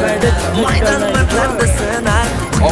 Maydan matlarda sınar.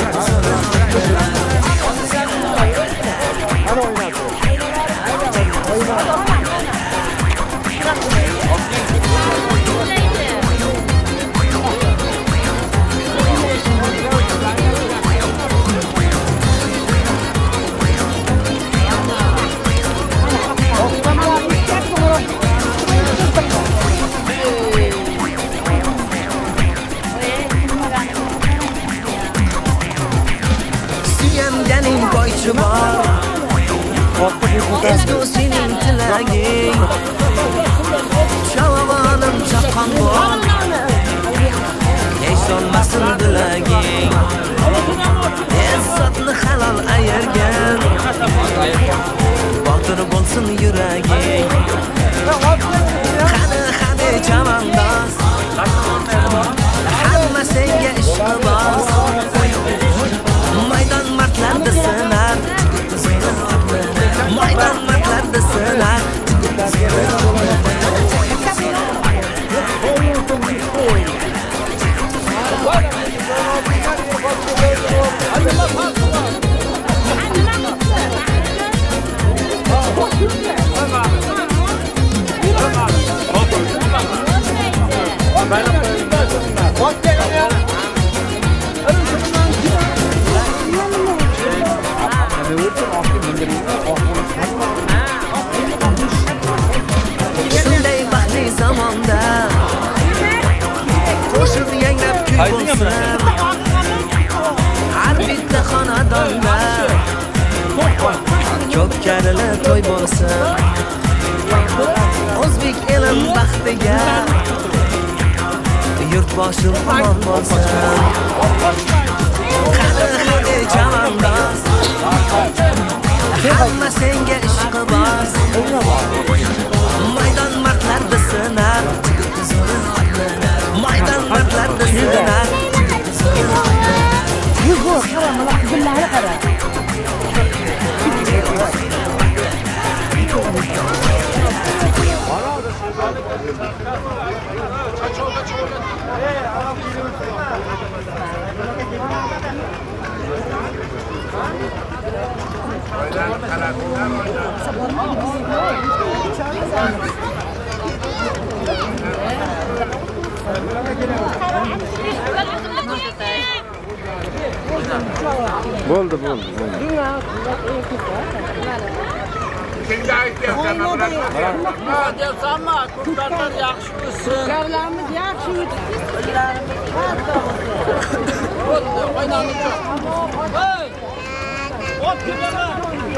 Suyamganing boychi bor. Ezgu sening tilaging. Shavvonim chaqqon bor. Esolmasin bilaging. Izzatni halol ayirgan. Botir bo'lsin yuraging. Qani chavandoz. Hamma senga ishqiboz. Maydon martlarda sinar. Maydon martlarda sinar. Shunday baxtli zamonda qo'shiq yangrab kuy bo'lsin. Har bitta xonadonda ko'p karili to'y bo'lsin. O'zbek elim baxtiga yurtboshim omon bo'lsin. Qani chavandoz. Hamma senga ishqiboz. Maydon martlarda sinar. Maydon martlarda sinar. Yugo, qara, mana qizlarga qara. Bo'ldi. Kimga aytyapsan? Ha, deyapsanmi? Ko'klarimiz yaxshi bo'lsin. Ko'klarimiz yaxshi o'tsin. Bo'ldi, qo'ynamiz. Hey! Ot kelaman.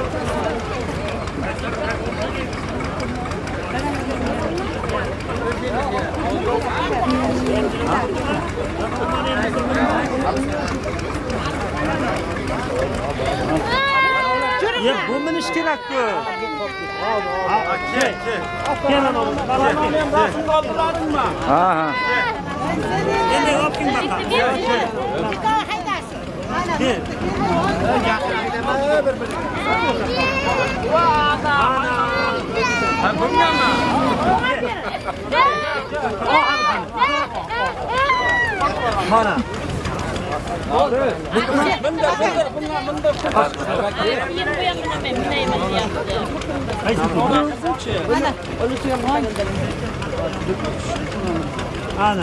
Ya bu minish kerak-ku. Keling oğlum. Men rasmga olib turadimmi? Ha. Endi oping baqa. Ha, bunganmi? Mana. Ana.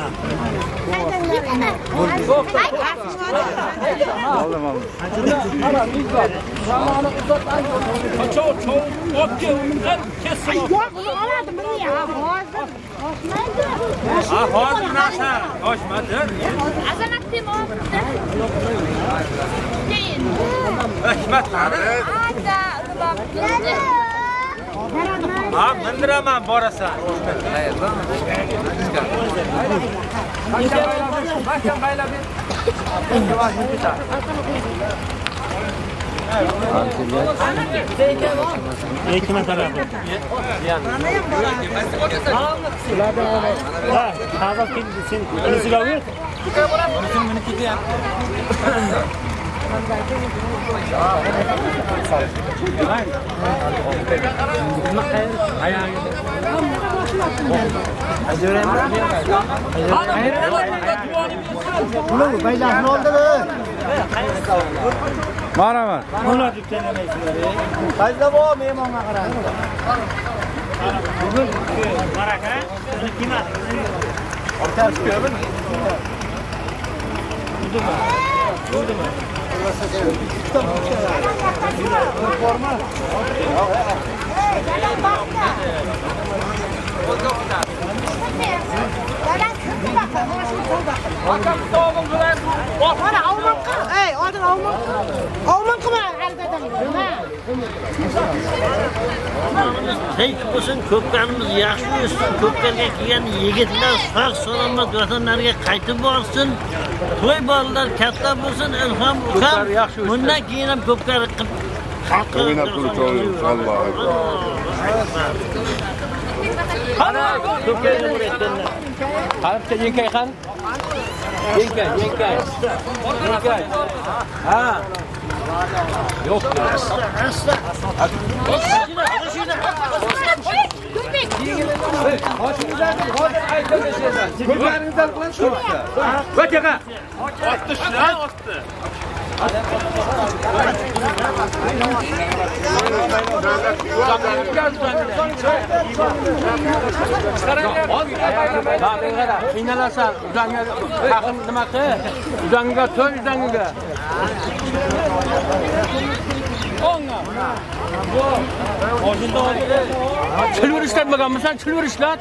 Hozir narsa oshmadi. Azamat Timur. Keyin. Rahmatlari. Ha, mindiraman borasan. Mahkam baylab ber. Kime tarafı? Ha, hava kimsin? Birisi gavur. Bizim miniki ya. Bunu baylar ne oldu be? Maraman. Ona dükkanlamayısınlar. Kayda bu mehmonga qarang. Bugun baraka. Buni kim atdi? Orta chiqyapmi? Bo'ldimi? Forma. Mana avman qil. Ey, oldin avman qil. Avman qilma, albatta. Hech bo'lsin ko'plarimiz yaxshi o'ssin, ko'plarga kelgan yigitlar sog' salomat vatanlariga qaytib borsin. To'y bolalar katta bo'lsin, ilhom ukam. Bundan keyin ham ko'plar qilib o'ynab turibdi inshaalloh. Qani ko'plarga o'raytganlar. Qarabcha yenkay qani? Yenkay. Ha. Yo'q. Ko'zlaringizdan bilan chiqmoqda. O'taqa. Otdi shuna, otdi. Qiynalasan, uzanga haqim nima qil? Uzanga to'y uzangiga. Onga. O'zinda chilvir ishlatmaganmisan, chilvir ishlat.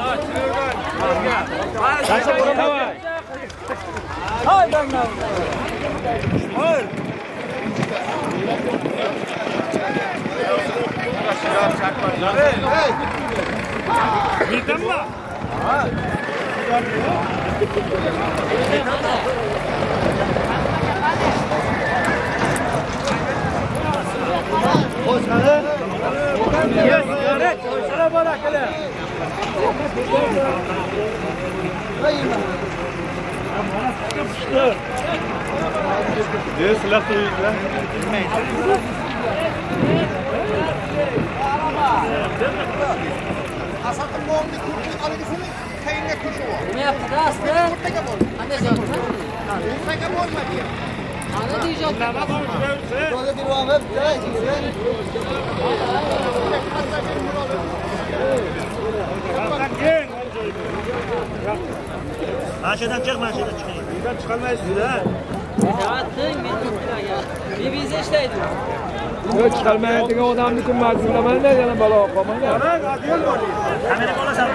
Davay. Hay banga. Hoy. Yetamma. Maşadan çık, maşadan çıkayım. Buradan çıkamayız ha. Bir bize işleydi. Yok chiqarmaydigan odamni kim majburlamaydi, yana balo qolmaydi. Kamera olasan.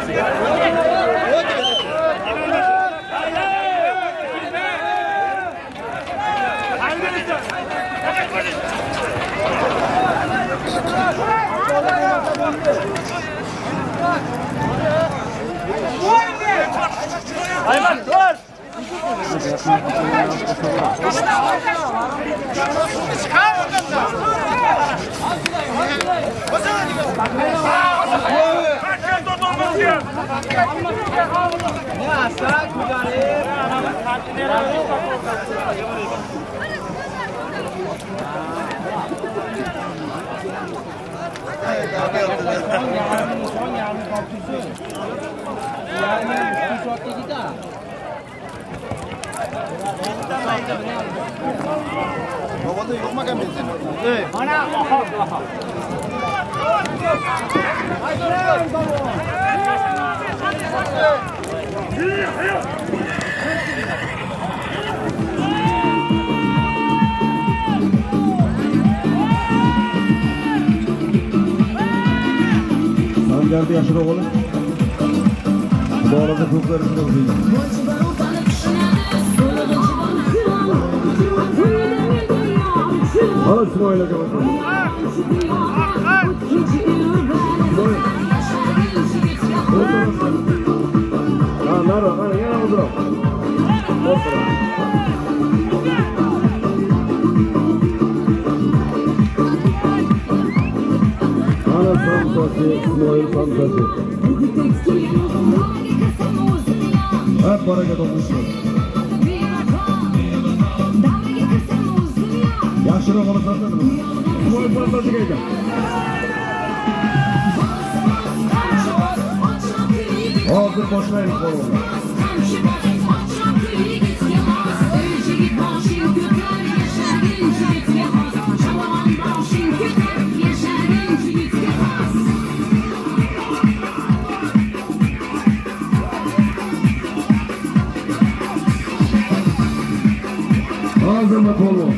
Hayvan dur. Babada yo'qmagan benzin. Mana Sangarda yaxshiroq bo'ling. Xudolarga ko'zlaringizni o'zing. Hala İsmail aka bakın. Ha, nara, yana uzun. Ana samsası, İsmail samsası. Hep baraka topluyorsun. Yaşlıra bana satmadın mı? İsmail samsası geldi. Hozir boshlaymiz polvonlar. Hazırla polvon.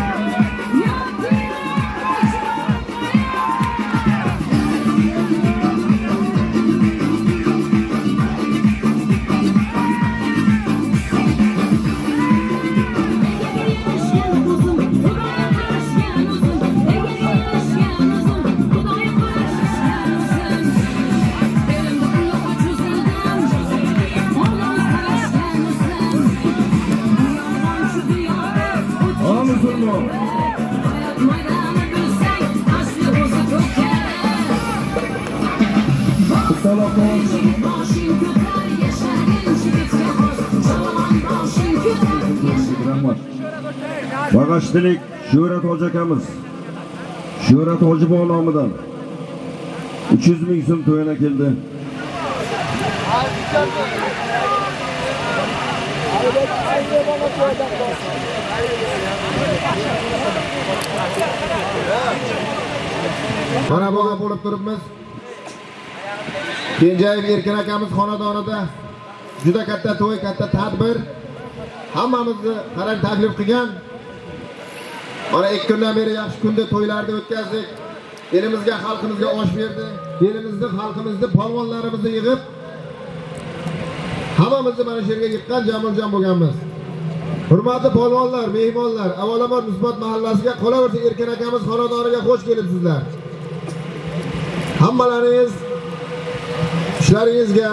Bag'ashtilik Shuhrat Hoji akamiz. Shuhrat Hojiboy nomidan 300 ming so'm to'yana keldi. Mana buga bo'lib turibmiz. Kenjayev Erkin akamiz xonadonida juda katta to'y, katta tadbir. Hammamizni qarang taklif qilgan. Mana 2 kundan beri yaxshi kunda to'ylarni o'tkazdik. Elimizga, xalqimizga osh berdi. Elimizni, xalqimizni, polvonlarimizni yig'ib hammamizni mana shu yerga yiqqan jamoljon bo'lganmiz. Hurmatli polvonlar, mehmonlar, avvalambor Nisbat mahallasiga qolaversa Erkin akamiz xonadoniga xush kelibsizlar. Hammalaringiz ishlaringizga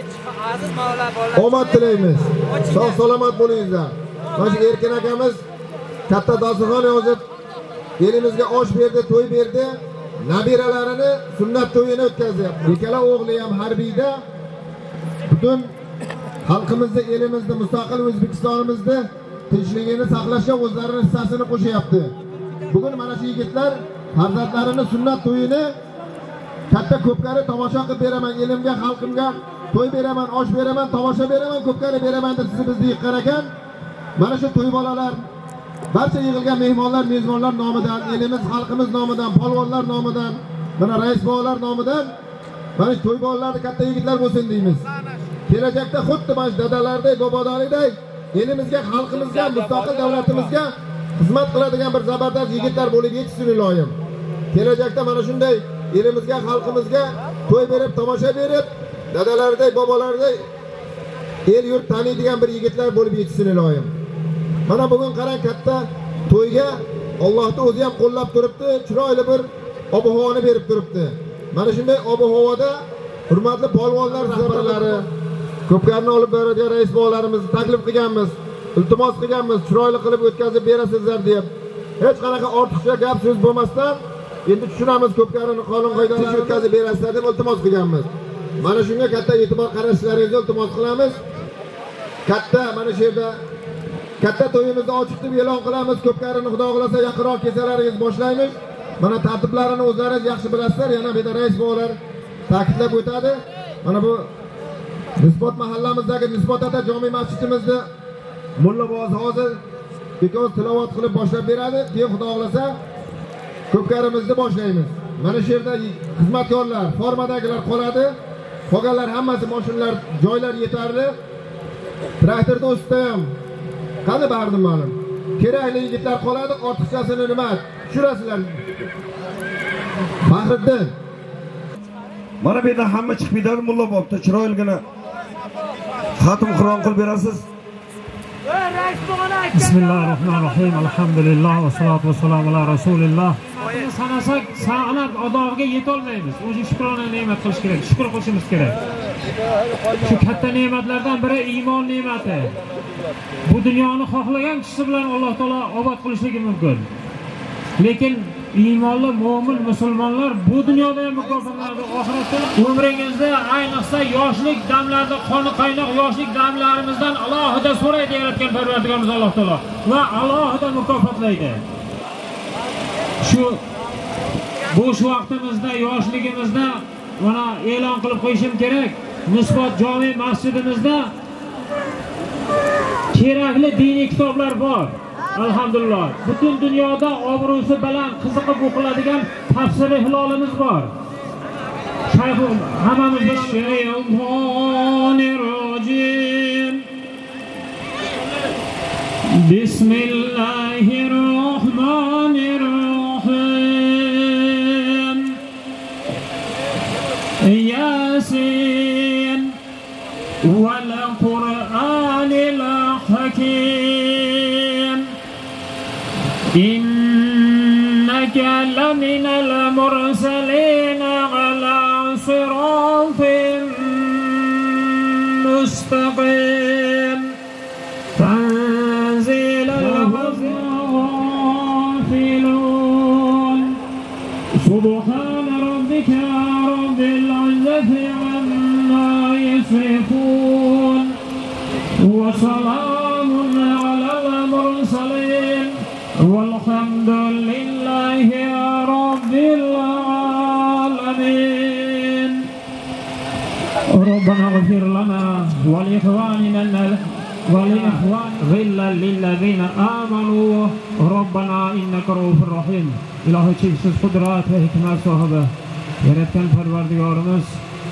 omad tilaymiz. Sog' salomat bo'lingizlar. Mana shu Erkin akamiz katta dasturxon yozib, elimizga osh berdi, to'y berdi. Nabiralarini sunnat to'yini o'tkazyapti. Ikkala o'g'li ham harbiyda. Butun xalqimizni, elimizni, mustaqil O'zbekistonimizni tinchligini saqlashga o'zlarining hissasini qo'shyapti. Bugun mana shu yigitlar farzandlarini sunnat to'yini katta ko'pkari tomosha qilib beraman, elimga, xalqimga to'y beraman, osh beraman, tomosha beraman, ko'pkari beraman deb sizni bizni yiqqan ekan. Mana shu to'y bolalar, barcha yig'ilgan mehmonlar, mezbonlar nomidan, elimiz, xalqimiz nomidan, polvonlar nomidan, mana rais bolalar nomidan mana shu to'y bolalarni katta yigitlar bo'lsin deymiz. Kelajakda xuddi mana dadalardek, bobolardek elimizga, xalqimizga, mustaqil davlatimizga xizmat qiladigan bir zabardast yigitlar bo'lib yetishsin iloyim. Kelajakda mana shunday elimizga, xalqimizga to'y berib, tomosha berib, dadalardek, bobolardek el yurt taniydigan bir yigitlar bo'lib yetishsin iloyim. Mana bugun qarang, katta to'yga Allohning o'zi ham qo'llab turibdi, chiroyli bir ob-havoni berib turibdi. Mana shunday ob-havoda hurmatli polvonlar, rahbarlari, ko'pkarni olib boradigan rais bolalarimizni taklif qilganmiz, iltimos qilganmiz, chiroyli qilib o'tkazib berasizlar deb. Hech qanaqa ortiqcha gap so'z bo'lmasdan, endi tushunamiz ko'pkarini qonun qoidalarini o'tkazib berasizlar deb iltimos qilganmiz. Mana shunga katta e'tibor qaratishalaringizni iltimos qilamiz. Katta mana shu yerda katta to'yimizni ochiq deb e'lon qilamiz. Ko'pkarini xudo xolasa yaqinroq kelsalaringiz boshlaymiz. Mana tartiblarini o'zlaringiz yaxshi bilasizlar. Yana bir rais bolalar ta'kidlab o'tadi. Mana bu Nisbat mahallamizdagi Nisbat ota jome masjidimizni mulla boz hozir ikkovi tilovat qilib boshlab beradi. Keyin xudo xolasa ko'pkarimizni boshlaymiz. Mana shu yerda xizmatkorlar, formadagilar qoladi. Qolganlar hammasi mashinalar, joylar yetarli. Traktorda ustida ham qani bardim ma'lum. Kerakli yigitlar qoladi, ortiqchasini nima? Tushirasizlar. Bahriddin. Mana bu yerda hamma chiqib ketadi, mulla bo'pti, chiroyligina xatm Qur'on qilib berasiz. Bismillahirrohmanirrohim. Alhamdulillah va salatu va salam ala rasulillah. Sanasak sanat adog'iga yeta olmaymiz. O'sha shukrona ne'mat qilish kerak, shukr qilishimiz kerak. Shu katta ne'matlardan biri iymon ne'mati. Bu dunyoni xohlagan kishisi bilan Alloh taolo obod qilishligi mumkin. Lekin iymonli mo'min musulmonlar bu dunyoda ham mukofotlanadi, oxiratda umringizda ayniqsa yoshlik damlarida, qoni qaynoq yoshlik damlarimizdan alohida so'raydi yaratgan Parvardigorimiz Alloh taolo va alohida mukofotlaydi. Shu bo'sh vaqtimizda, yoshligimizda mana e'lon qilib qo'yishim kerak. Nisbat jome masjidimizda kerakli diniy kitoblar bor. Alhamdulillah. Butun dunyoda obro'si bilan qiziqib o'qiladigan tafsir hilolimiz bor. Shayx hammamiz bilan Shayxonirrojim. Bismillahirrohmanirrohim. Yasin wal Qur'anil hakim. Innaka laminal mursalin ala siratin mustaqim. Tanzilal ghafilun. Subhana rabbika rabbil izzati amma yasifun. Wa salamun alal mursalin. والحمد لله رب العالمين. ربنا اغفر لنا ولإخواننا غلا للذين آمنوا ربنا إنك رؤوف رحيم. İlahi cheksiz qudrat va hikmat sohibi yaratgan Parvardigorimiz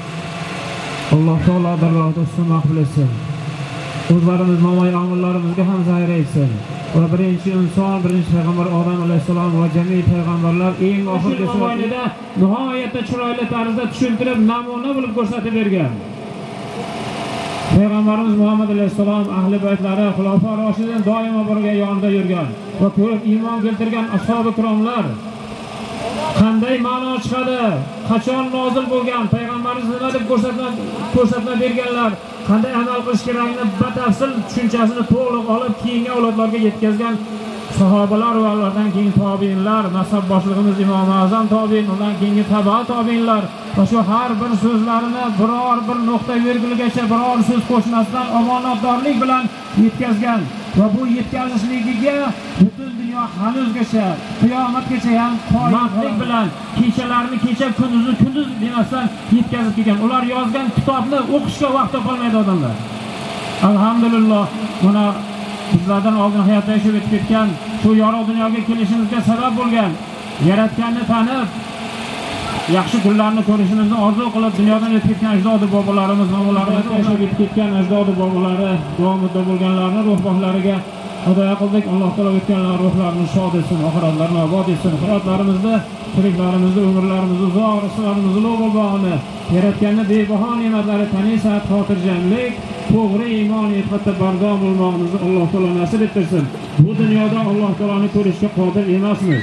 Alloh taolo dargohida husn maqbul etsin. O'zlarimiz mo'min omillarimizga ham zahr etsin. Va birinchi inson, birinchi payg'ambar Odam alayhisalom va jami payg'ambarlar eng oxirgi so'zida nihoyatda chiroyli tarzda tushuntirib, namuna bo'lib ko'rsatib bergan. Payg'ambarimiz Muhammad alayhisalom ahli baytlari, xulafa roshidin doimo birga yonida yurgan va ko'p iymon keltirgan ashabi ikromlar qanday ma'no chiqadi, qachon nozil bo'lgan, payg'ambarimiz nima deb ko'rsatma berganlar, qanday amal qilish kerakligini batafsil tushunchasini to'liq olib keyingi avlodlarga yetkazgan sahobalar va ulardan keyin tobiinlar, nasab boshlig'imiz Imom Azam tobiin, undan keyingi taba tobiinlar va shu har bir so'zlarini biror bir nuqta virgulgacha biror so'z qo'shmasdan omonatdorlik bilan yetkazgan va bu yetkazishligiga butun dunyo hanuzgacha qiyomatgacha ham qoyillik bilan kechalarini kecha, kunduzni kunduz demasdan yetkazib kelgan. Ular yozgan kitobni o'qishga vaqt qolmaydi odamlar. Alhamdulillah, buni bizlardan oldin hayotda yashab o'tib ketgan, shu yorug' dunyoga kelishimizga sabab bo'lgan, yaratganni tanib, yaxshi kunlarni ko'rishimizni orzu qilib dunyodan o'tib ketgan ajdodi bobolarimiz, momolarimiz, yashab o'tib ketgan ajdodi bobolari, duomida bo'lganlarni ruhbonlariga xudoya qildik. Alloh taolo o'tganlar ruhlarini shod etsin, oxiratlarini obod etsin. Hayotlarimizni, tiriklarimizni, umrlarimizni uzoq, rizqlarimizni ulug' bog'ini, yaratganni bebaho ne'matlari tanisat, xotirjamlik, to'g'ri iymon e'tiqodda bardom bo'lmoqimizni Alloh taolo nasib ettirsin. Bu dunyoda Alloh taoloni ko'rishga qodir emasmiz.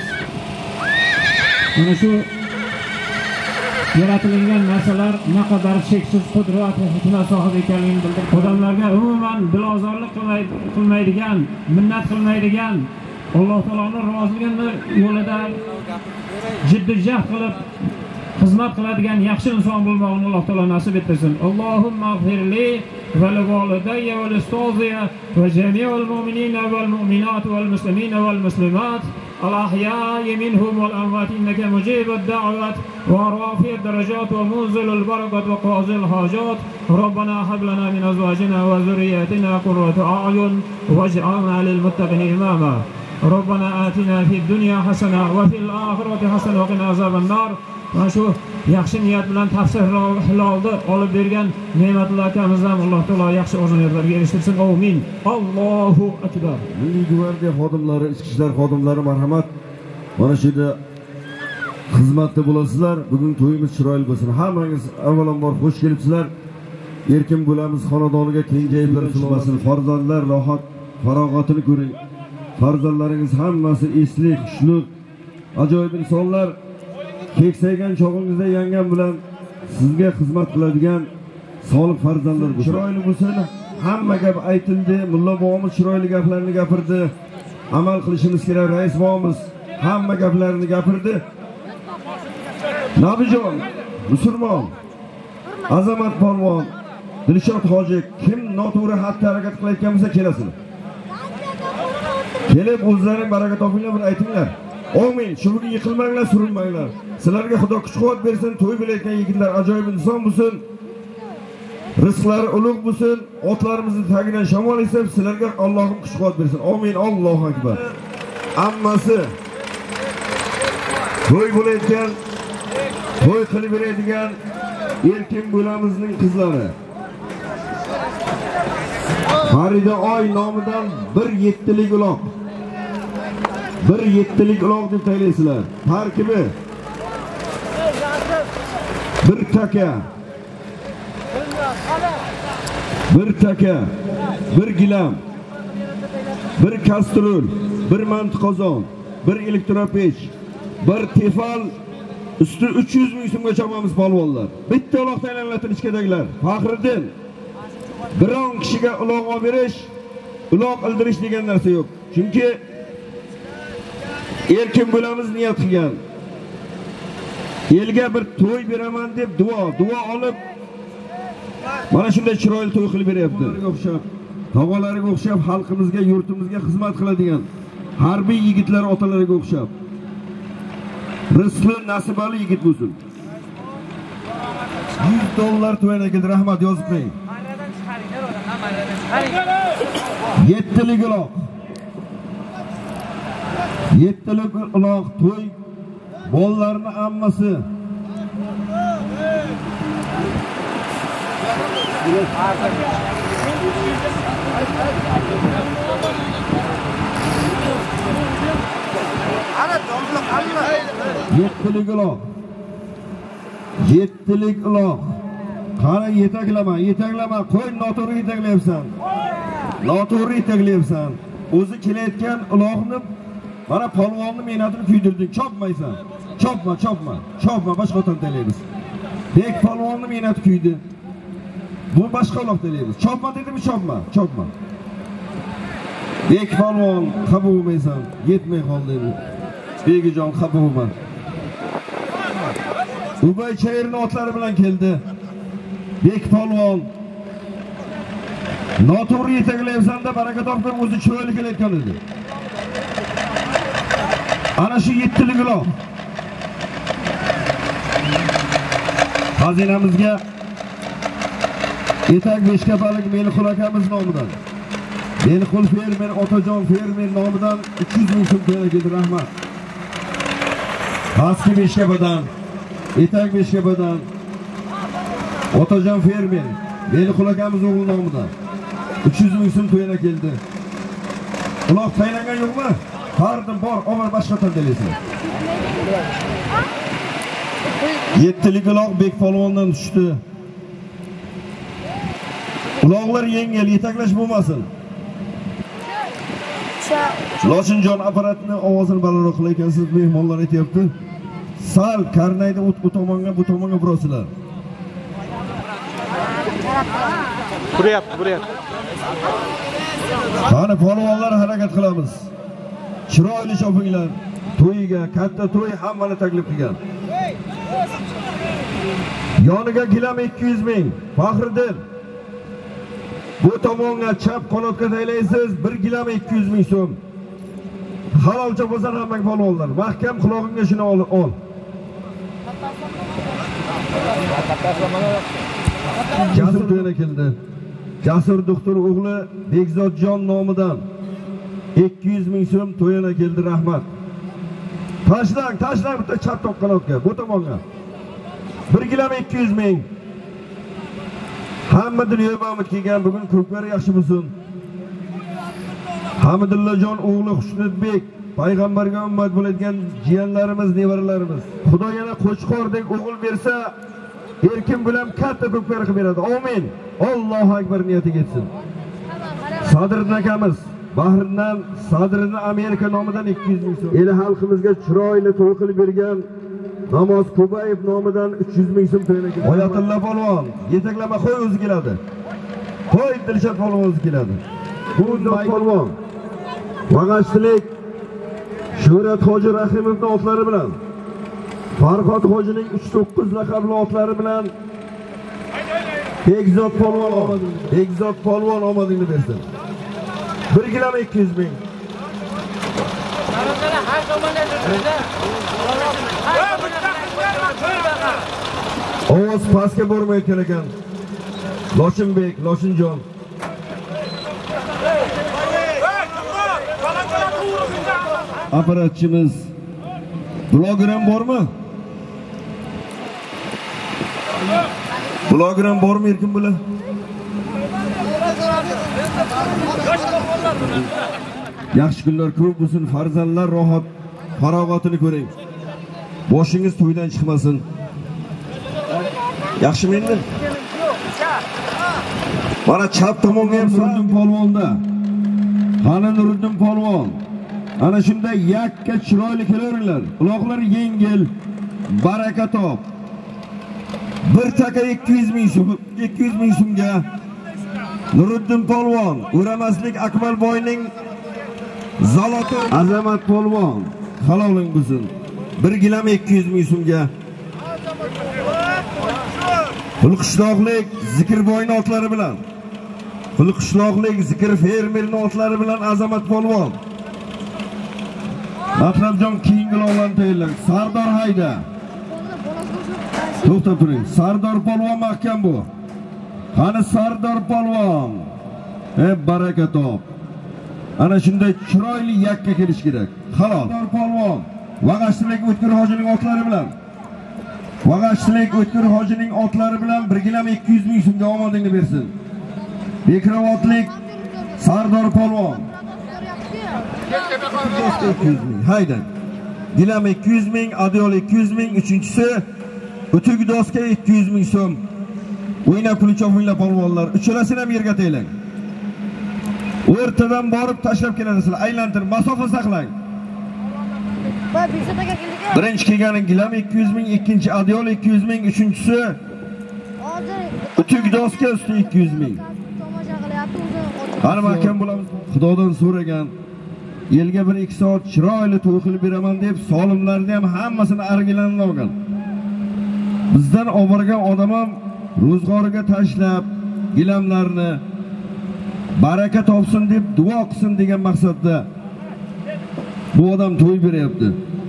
Mana shu yaratilgan narsalar naqadar cheksiz qudrat va hikmat sohibi ekanligini bildirib, odamlarga umuman dilozorlik qilmaydigan, minnat qilmaydigan, Alloh taoloning roziligini yo'lida jiddiy jahd qilib xizmat qiladigan yaxshi inson bo'lmoqni Alloh taolo nasib etsin. Allohumma g'firli va livolidayya va listoziya va jami'ul mu'minina val mu'minat val muslimina val muslimat al-ahya'i minhum wal amwat innaka mujibud da'wat wa rafi'ud darajat wa munzilul barakat wa qazil hajat. Rabbana hab lana min azwajina wa dhurriyyatina qurrata a'yun waj'alna lil muttaqina imama. Rabbana atina fid dunya hasana wa fil akhirati hasana wa qina azaban nar. Mana shu yaxshi niyat bilan tafsir hilolni olib bergan ne'matulloh akamizdan Alloh taolo yaxshi orzu-niyatlarga erishtirsin. Amin. Allohu akbar. Milliy gvardiya xodimlari, ichki ishlar xodimlari marhamat. Mana shu yerda xizmatda bo'lasizlar. Bugun to'yimiz chiroyli bo'lsin. Hammangiz avvalambor xush kelibsizlar. Erkin bo'lamiz, xonadoniga kengayib turmasin. Farzandlar rohat, farog'atini ko'ring. Farzandlaringiz hammasi eslik, xushnud, ajoyib insonlar. Keksaygan chog'ingizda yangam bilan sizga xizmat qiladigan solih farzandlar bo'lsin. Chiroyli bo'lsin. Hamma gap aytildi. Mulla bobomiz chiroyli gaplarni gapirdi. Amal qilishimiz kerak. Rais bobomiz hamma gaplarni gapirdi. Nabijon, musulmon, Azamat polvon, Dilshod hoji kim noto'g'ri xatti harakat qilayotgan bo'lsa kelasizlar. Kelib o'zlaring baraka topinglar, bir aytinglar. Amin. Shuning yiqilmanglar, surilmanglar. Sizlarga Xudo kuch-quvvat bersin. To'y bilayotgan yigitlar ajoyib inson bo'lsin. Rizqlari ulug' bo'lsin, otlarimizni tagidan shamol esib, sizlarga Allohim kuch-quvvat bersin. Amin. Allohu akbar. Ammasi to'y bo'layotgan, to'y qilib beradigan erkin bo'lamizning qizlari. Farida oy nomidan bir yettilik uloq. Bir yettilik uloq deb taylaysizlar. Tarkibi bir taka, bir gilam, bir kastrul, bir manti qozon, bir elektropech, bir tefal, üstü 300 ming so'mga chopamiz polvonlar. Bitta uloq taylanlatin ichkadagilar. Faxriddin, biron kishiga uloq olib berish, uloq ildirish degan narsa yo'q. Chunki erkin bo'lamiz niyat qilgan. Elga bir to'y beraman deb duo olib mana shunday chiroyli to'y qilib beryapti. Tog'alariga o'xshab xalqimizga, yurtimizga xizmat qiladigan harbiy yigitlar otalariga o'xshab rizqli, nasibali yigit bo'lsin. $100 to'yana keldi. Rahmat yozib qo'ying. 7lik uloq. 7lik uloq to'y bolalarni ammasi. Yettilik uloq. Qara yetaklama, qo'y noto'g'ri yetaklayapsan. O'zi kelayotgan uloqni mana polvonni mehnatini kuydirding, chopmaysan. Chopma, boshqa odam taylaymiz. Bek polvonni mehnati kuydi. Bu boshqa uloq taylaymiz. Chopma dedimmi, chopma. Bek polvon qabul bo'lmaysan, yetmay qoldi. Begijon qabul bo'lma. Ubay chayirning otlari bilan keldi. Bek polvon noto'g'ri yetaklayapsan-da, baraka topdim, o'zi chiroyli kelayotgan edi. Ana shu 7lik uloq. Xazinamizga etak beshkafalik Meliqul akamiz nomidan, Meliqul fermer, Otajon fermer nomidan 300 ming so'm keldi. Rahmat. Baski beshkafadan, etak beshkafadan Otajon fermer, Meliqul akamiz o'g'li nomidan 300 ming so'm to'yana keldi. Uloq taylangan yo'qmi? Qardim bor, omar boshqa tandalaysan. 7lik uloq Bek polvondan tushdi. Uloqlar yengil, yetaklash bo'lmasin. Lochinjon apparatni ovozini balandroq qilayotgansiz, mehmonlar aytayapti. Sal karnayda bu tomonga burasizlar. Buryapti. Qani polvonlar harakat qilamiz. Chiroyli chopinglar. To'yiga, katta to'y hammani taklif qilgan. Yoniga gilam 200 ming. Faxriddin. Bu tomonga chap qanotga taylaysiz, bir gilam 200 ming so'm. Halolcha bo'lsa hamma polvonlar. Mahkam quloqingga shuni ol. Jasur to'yana keldi. Jasur doktor o'g'li Bekzodjon nomidan 200 ming so'm to'yana keldi. Rahmat. Tashlang bitta chap qanotga, bu tomonga. 1 gilam 200 ming. Hamma dunyo omad kelgan, bugun ko'plar yaxshi bo'lsin. Hamidullajon o'g'li Xushnudbek, payg'ambarga ummat bo'ladigan jiyanlarimiz, nevaralarimiz. Xudo yana qo'chqordek o'g'il bersa, erkin bilan katta ko'plar qilib beradi. Amin. Allohu akbar niyatiga yetsin. Sadriddin akamiz Bahrindan Sadriddin Amerika nomidan 200 ming so'm. El xalqimizga chiroyli to'y qilib bergan Namoz Kubayev nomidan 300 ming so'm to'yana keldi. Oyatulla polvon, yetaklama qo'y o'zi keladi. Qo'y Dilshod polvon o'zi keladi. Bu polvon Vag'ashtilik Shuhrat Hoji Rahimovning otlari bilan Farhod Hojining 39 laqabli otlari bilan Bekzod polvon omadingni bersin. 1 gilam 200 ming. Ovoz pastga bormayotgan ekan. Loshinbek, Loshinjon. Aparatchimiz. Blogerim bormi? Blogerim bormi erkin bilan? Yaxshi kunlar ko'p bo'lsin, farzandlar rohat, farog'atini ko'ring. Boshingiz to'ydan chiqmasin. Yaxshimi endi? Mana chap tomonga ham Nuriddin polvonda. Qani Nuriddin polvon. Ana shunday yakka chiroyli kelaveringlar. Uloqlar yengil, baraka top. Bir taka 200 ming so'm, 200 ming so'mga Nuriddin polvon, O'ramaslik Akmalboyning zaloti Azamat polvon, haloling bo'lsin. 1 gilam 200 ming so'mga. Qulqishloqlik Zikrboyning otlari bilan. Qulqishloqlik Zikr fermerning otlari bilan Azamat polvon. Atrofjon keyingi o'g'lon tayyorlang. Sardor hayda. To'xtab turing. Sardor polvon mahkam bu. Qani Sardor polvon. Baraka top. Ana shunday chiroyli yakka kelish kerak. Halol. Sardor polvon. Vag'ashchilik O'tkir hojining otlari bilan. Vag'ashchilik O'tkir hojining otlari bilan 1 gilam 200 ming so'mga omadingni bersin. Bekrovotlik Sardor polvon. Hayda. Gilam 200 ming, Adyol 200 ming, uchinchisi O'tug doska 200 ming so'm. O'ynab kulchov o'ynab polvonlar, uchalasini ham yerga taylang. O'rtadan borib tashlab kelasizlar, aylantirib, masofa saqlang. Birinchi kelgani gilam 200 ming, ikkinchi Adyol 200 ming, uchinchisi O'tug doska usti 200 ming. Qani mahkam bo'lamiz. Xudodan so'ragan elga 1-2 soat chiroyli to'y qilib beraman deb solimlarni ham hammasini argilanib olgan. Bizdan oborgan odam ham ro'zg'origa tashlab, gilamlarni baraka topsin deb duo qilsin degan maqsadda bu odam to'y beryapti.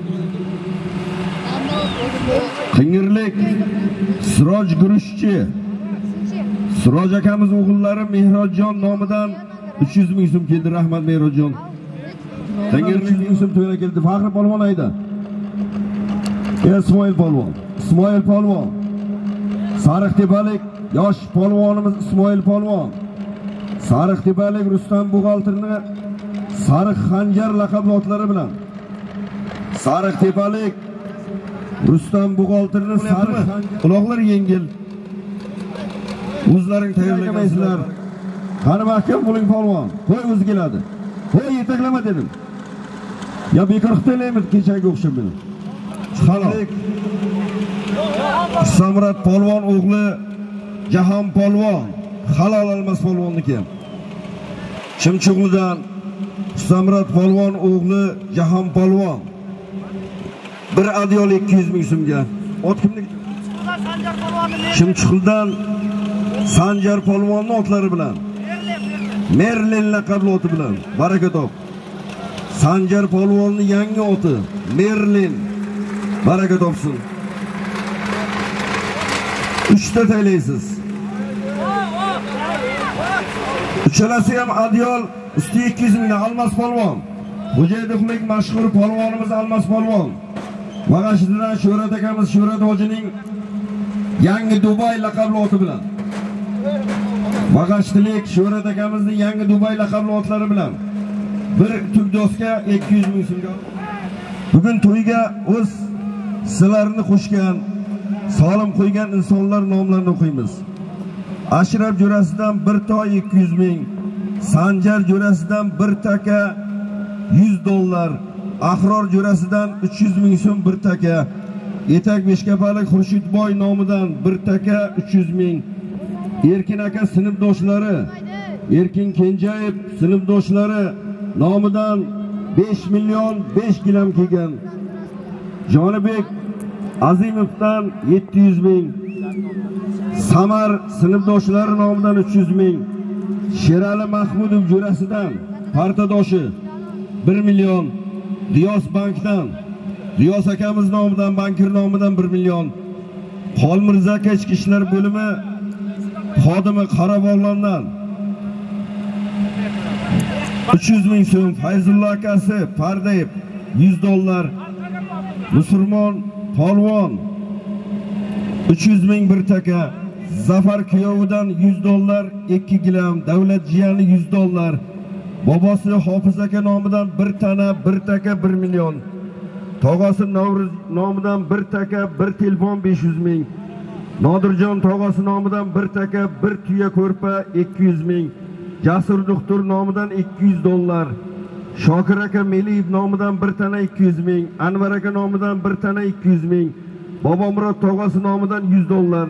Qingirlik Siroj Gurushchi. Siroj akamiz o'g'illari Mehrojjon nomidan 300 ming so'm keldi. Rahmat Mehrojjon. Qingirlik so'm to'yga keldi. Faxri polvon ayda. Ismoil polvon. Ismoil polvon. Sariqtepalik yosh polvonimiz Ismoil polvon. Sariqtepalik Rustam buxgalterni Sariq Xanjar laqabli otlari bilan. Sariqtepalik Rustam buxgalterni Sariq quloqlar yengil. O'zlaring tayyorlagaysizlar. Qani mahkam bo'ling polvon. Qo'y o'zi keladi. Qo'y yetaklama dedim. Ya bekor qilmaymiz kechagi o'xshab meni. Halol. Samrat polvon o'g'li Jahon polvon, halol almas polvonniki. Chimchuqlidan Samrat polvon o'g'li Jahon polvon. 1 Adyol 200 ming so'mga. Ot kimniki? Chimchuqlidan Sanjar polvonning otlari bilan. Merlin laqabli oti bilan. Baraka top. Sanjar polvonning yangi oti Merlin. Baraka topsin. 3 ta taylaysiz. Uchalasi ham Adyol usti 200 ming almas polvon. Xo'jaydovlik mashhur polvonimiz Almas polvon. Vag'ashchidan Sho'rat akamiz Sho'rat hojining yangi Dubay laqabli oti bilan. Vag'ashchilik Sho'rat akamizning yangi Dubay laqabli otlari bilan 1 tugdoska 200 ming so'mga. Bugun to'yga o'z sizlarni qo'shgan, solim qo'ygan insonlar nomlarini o'qiymiz. Ashraf jo'rasidan 1 toy 200 ming, Sanjar jo'rasidan 1 taka $100, Ahror jo'rasidan 300 ming so'm 1 taka, Etak Beshkapalik Xurshidboy nomidan 1 taka 300 ming, Erkin aka sinfdoshlari, Erkin Kenjayev sinfdoshlari nomidan 5 million 5 gilam kelgan. Jonibek Azimovdan 700 ming, Samar sinfdoshlari nomidan 300 ming, Sherali Mahmudov jo'rasidan partadoshi 1 million, Riyos bankdan, Riyos akamiz nomidan, bankir nomidan 1 million, Xolmirza ichki ishlar bo'limi xodimi Qarabog'londan 300 ming so'm, Fayzullo akasi Pardayev $100, Musulmon polvon 300 ming bir taka, Zafar kuyovidan $100, 2 gilam, Davlat jiyani $100, bobosi Hofiz aka nomidan bir tana, bir taka 1 million, tog'asi Novruz nomidan bir taka, bir telefon 500 ming, Nodirjon tog'asi nomidan bir taka, bir tuya ko'rpa 200 ming, Jasur doktor nomidan $200, Shokir aka Meliyev nomidan bir tana 200 ming, Anvar aka nomidan bir tana 200 ming, Bobomurod tog'asi nomidan $100.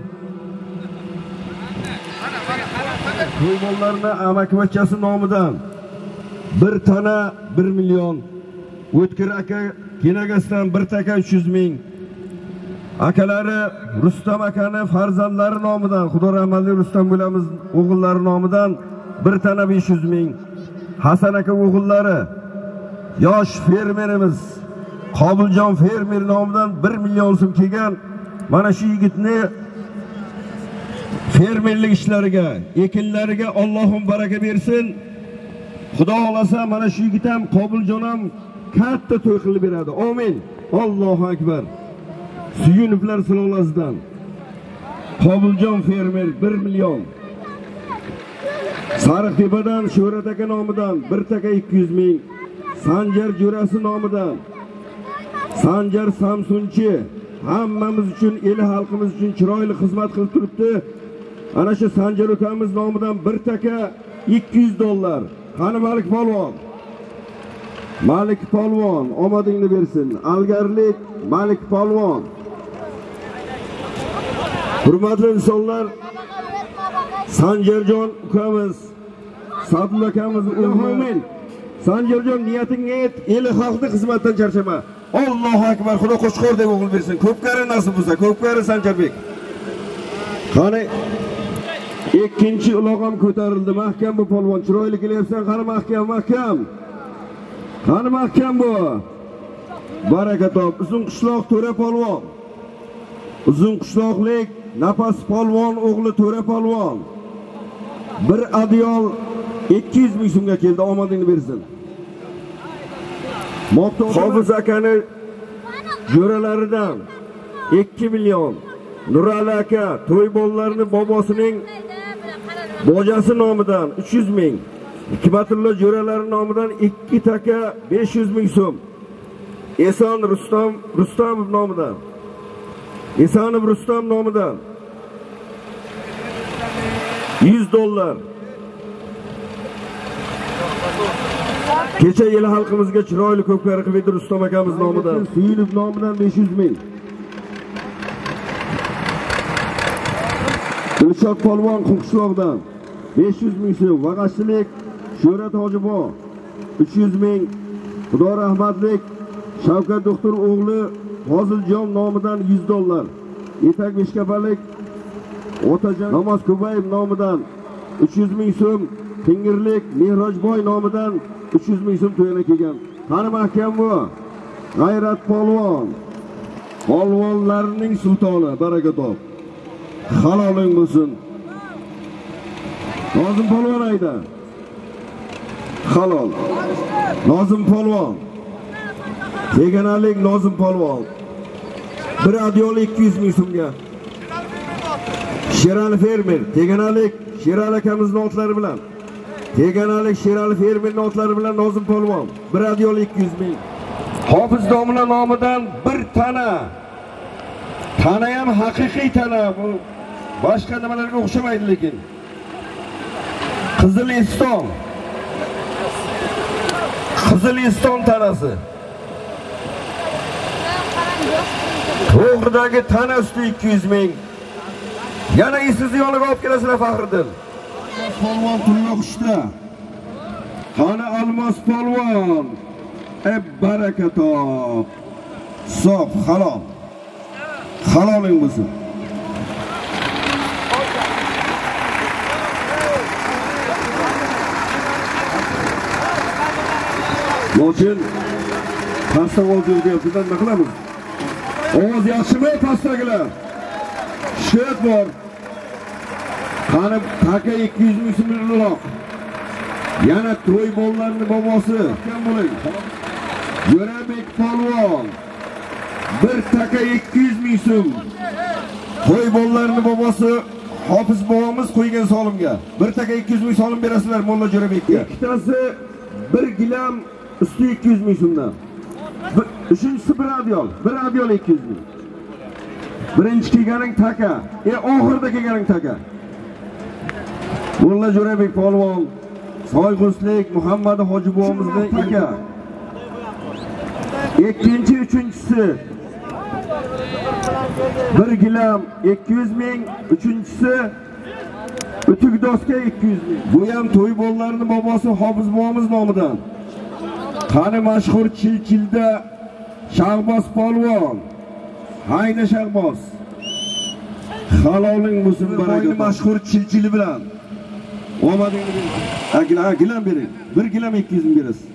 To'ymonlarni amakivachchasi nomidan bir tana 1 million, O'tkir aka Kenagasdan bir taka 300 ming, akalari Rustam akani farzandlari nomidan, Xudo rahmatli Rustam bo'lamiz o'g'illari nomidan bir tana 500 ming, Hasan aka o'g'illari yosh fermerimiz Qobiljon fermer nomidan 1 million so'm kelgan. Mana shu yigitni fermerlik ishlariga, ekinlariga Allohim baraka bersin. Xudo xolasa mana shu yigit ham Qobiljon ham katta to'y qilib beradi. Amin. Allohu akbar. Suyuniblar silolasidan. Qobiljon fermer 1 million. Sariqtepadan Sho'rat aka nomidan 1 taka 200 ming, Sanjar jo'rasi nomidan Sanjar Samsunchi hammamiz uchun, el xalqimiz uchun chiroyli xizmat qilib turibdi. Ana shu Sanjar ukamiz nomidan 1 taka $200. Qani Malik polvon? Malik polvon omadingni bersin. Algarlik Malik polvon. Hurmatli insonlar, Sanjarjon ukamiz, Sadulla akamiz o'g'il. Sanjarjon niyatingga yet, el xalqning xizmatdan charchama. Allohu akbar. Xudo qo'shqor deb o'g'il bersin. Ko'pkari nasib bo'lsa, ko'pkari Sanjarbek. Qani ikkinchi ulog'am ko'tarildi. Mahkam bu polvon, chiroyli kelyapsan. Qani mahkam. Qani mahkam bu. Baraka top. Uzun qishloq To'ra polvon. Uzun qishloqlik Nafas polvon o'g'li To'ra polvon. Bir adyol 200 ming so'mga keldi. Omadingni bersin. Hofiz akani jo'ralaridan 2 million. Nurali aka to'y bolalarini bobosining bojasi nomidan 300 ming. Hikmatullo jo'ralari nomidan 2 taka 500 ming so'm. Eson Rustamov nomidan. Esonov Rustam nomidan $100. Kecha yil xalqimizga chiroyli ko'pkari qilib Rustam akamiz nomidan, Suyunov nomidan 500 ming. Dilshod polvon Qumqishloqdan 500 ming so'm. Vag'ashchilik Sho'rat Hojibo 300 ming. Xudo rahmatlik Shavkat doktor o'g'li Foziljon nomidan $100. Etak Beshkapalik Otajon Namoz Kubayev nomidan 300 ming so'm. Tingirlik Mehrojboy nomidan 300 ming so'm to'yana kelgan. Qani mahkam bu. G'ayrat polvon. Polvonlarning sultoni, baraka top. Haloling bo'lsin. Nozim polvon ayda. Halol. Nozim polvon. Teganalik Nozim polvon. Bir adyol 200 ming so'mga. Sherali fermer, Teganalik Sherali akamizning otlari bilan. Teganalik Sherali fermerning otlari bilan Nozim polvon. Bir adyol 200 ming. Hofiz domla nomidan bir tana. Tana ham haqiqiy tana, bu boshqa nimalarga o'xshamaydi lekin. Qiziliston tanasi. To'g'ridagi tana usti 200 ming. Yana sizni yoniga olib kelasizlar Faxriddin. Polvon Tulloqishda. Qani Almos polvon. Baraka top. Sof, halol. Haloling bo'lsin. Lekin pastda ovoz berganlar nima qilamiz? Ovoz yaxshimi pastdagilar? Shikayat bor. Qani taka 200 ming so'mlik. Yana to'y bolalarning bobosi kim bo'ling? Jo'rabek polvon. Bir taka 200 ming so'm. To'y bolalarning bobosi Hofiz bobomiz qo'ygan solimga. Bir taka 200 ming solim berasizlar Molla Jo'rabekka. Ikkitasi 1 gilam usti 200 ming so'mdan. Üçüncüsü bir adyol 200 ming. Birinchi kelganing taka, oxirida kelganing taka. Molla Jo'rabek polvon, Soyg'uslik Muhammad Hoji bobomizning aka. Ikkinchi, uchinchisi 1 gilam 200 ming, uchinchisi Ütükdoska 200 ming. Bu ham to'y bolalarining bobosi Hofiz bobomiz nomidan. Qani mashhur Chilchilda Shahboz polvon. Hayda Shahboz. Haloling bo'lsin baraka. Mashhur Chilchili bilan. Omadingni bering. Gilam bering. 1 gilam 200 ming berasiz.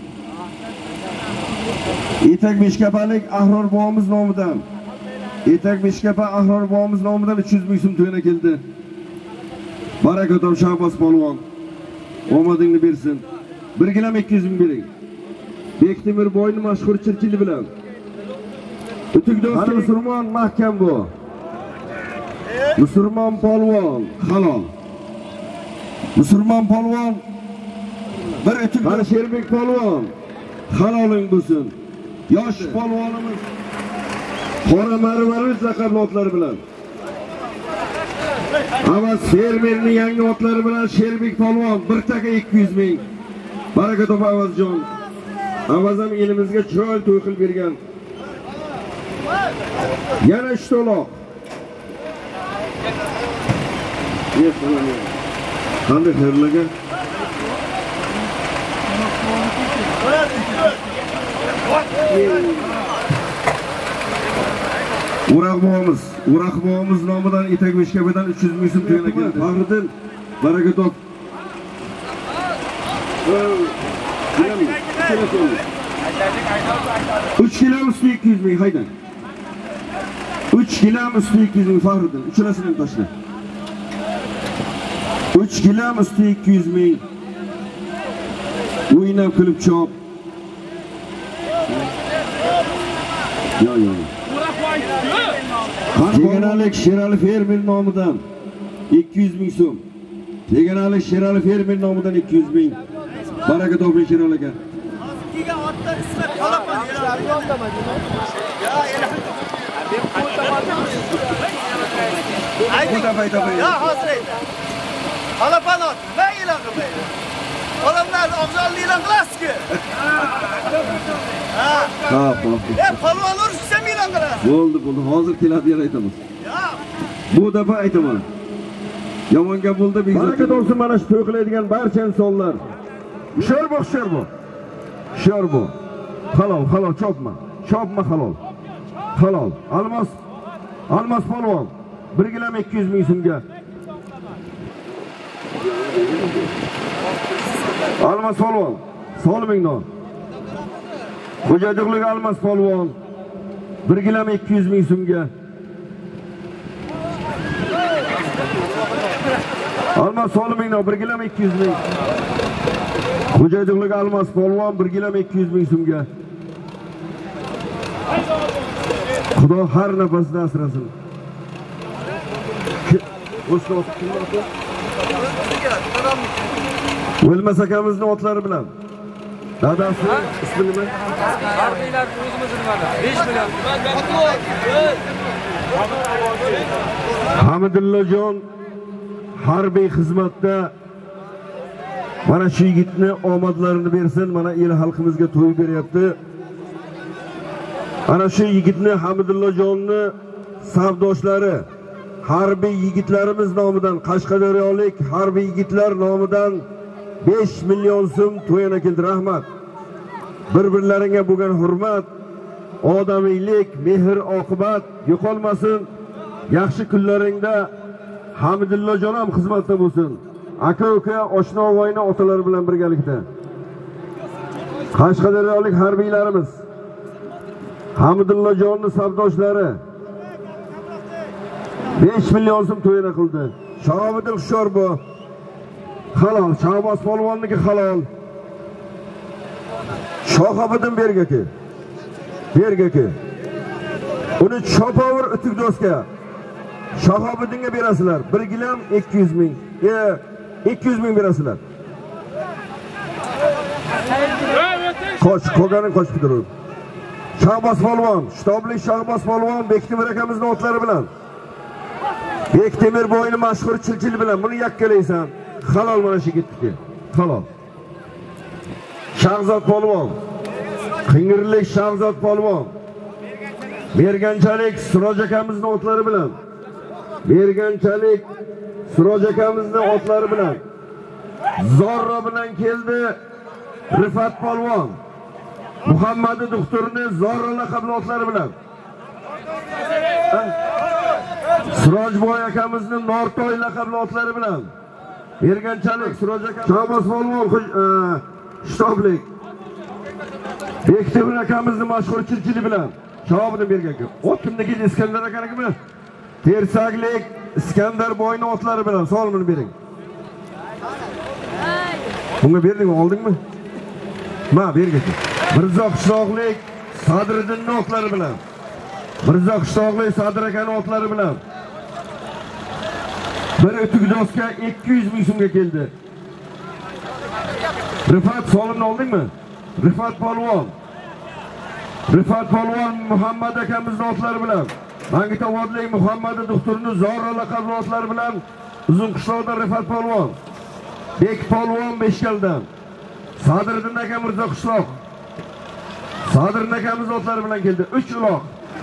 Etak Beshkapalik Ahror bobomiz nomidan. Etak Beshkapa Ahror bobomiz nomidan 300 ming so'm to'yina keldi. Barakatom Shahboz polvon. Omadingni bersin. 1 gilam 200 ming bering. Bektemir boyni mashhur Chilchili bilan. Ütükdoska Musulmon mahkam bu. Musulmon polvon halol. Musulmon polvon bir Ütükdoska Sherbek polvon haloling bo'lsin. Yosh polvonimiz Qora Marvarid laqabli otlari bilan. Ama fermerning yangi otlari bilan Sherbek polvon 1 taka 200 ming. Barakatov Avazjon. Avazam elimizga chiroyli to'y qilib bergan. Yana 3 to'loq. Qanday xayrlarga? Uraq bobomiz nomidan Etak Beshkapadan 300 ming so'm to'yina keldi. Fahriddin Barakatov. 3 gilam usti 200 ming haydan. 3 gilam usti 200 ming Fahriddin. Uchalasini ham tashla. 3 gilam usti 200 ming. O'ynab kulib chop. Yo. Teganalik Sherali fermer nomidan 200 ming so'm. Teganalik Sherali fermer nomidan 200 ming. Barakatov Sherali aka. Ya hazret. Alapanot, ne ilan kılmayı? Olamlar afzal ilan kılaski. Palvan olursa sen ilan kılaski. Oldu. Hazır keladi yer aytamiz. Bu defa aytaman. Yomon gap bo'ldi bizga. Barakat olsun mana shu to'y qiladigan barcha insonlar. Shor bu. Halol chopma. Halol. Almos polvon 1 gilam 200 ming so'mga. Almos polvon Solimingdan. Xo'jaydiqlik Almos polvon 1 gilam 200 ming so'mga. Almos Solimingdan 1 gilam 200 ming. Xo'jaydiqlik Almos polvon 1 gilam 200 ming so'mga. Xudo har nafasini asrasin. O'lmas akamizning otlari bilan. Dadasi ismi nima? Harbiylar o'zimizni nimada? 5 million. Hamidullajon harbiy xizmatda mana shu yigitni omadlarini bersin. Mana el xalqimizga to'y beryapti. Ana shu yigitni Hamidullajonni savdoshlari harbiy yigitlarimiz nomidan, Qashqadaryolik harbiy yigitlar nomidan 5 million so'm to'yina keldi. Rahmat. Bir-birlaringga bo'lgan hurmat, odamiylik, mehr oqibat yo'qolmasin. Yaxshi kunlaringda Hamidullajon ham xizmatda bo'lsin. Aka-uka, oshna-voyna otalar bilan birgalikda. Qashqadaryolik harbiylarimiz Hamidullajonning savdoshlari 5 million so'm to'yina qildi. Shahobiddin Hushyor bu. Halol, Shahboz polvonniki halol. Shahobiddin Bergaki. Bergaki. Uni chopovur o'tik do'stga. Shahobiddinga berasizlar. 1 gilam 200 ming. 200 ming berasizlar. Qolgani qochib turib. Shahboz polvon, Shtoblik Shahboz polvon Bektemir akamizning otlari bilan. Bektemir bo'yni mashhur chilchil bilan buni yakkalaysan. Halol mana shu ketdi. Halol. Shahzod polvon. Qingirlik Shahzod polvon. Merganchalik Suroj akamizning otlari bilan. Merganchalik Suroj akamizning otlari bilan. Zorro bilan keldi Rifat polvon. Muhammad doktorning Zorro laqabli otlari bilan. Surojboy akamizning Nortoy laqabli otlari bilan. Merganchalik Suroj aka, Shahboz polvon, Shtoblik. Bektemir akamizning mashhur chilchili bilan. Shahobiddin Bergaki. Ot kimniki? Iskandar akaniki. Tersaklik Iskandar boyning otlari bilan solmini bering. Bunga berdingmi, oldingmi? Ma Bergaki. Mirzo Qishloqlik Sadriddinning otlari bilan. Mirzo Qishloqlik Sadr akaning otlari bilan. Bir o'tik do'stga 200 ming so'mga keldi. Rifat solimni oldingmi? Rifat polvon. Rifat polvon Muhammad akamizning otlari bilan. Mangitovodlik Muhammad doktorning Zorro laqabli otlari bilan Uzun qishloqdan Rifat polvon. Bek polvon Beshkaldan. Sadriddin aka Mirzo Qishloq. Sadriddin akamiz otlari bilan keldi. 3 uloq.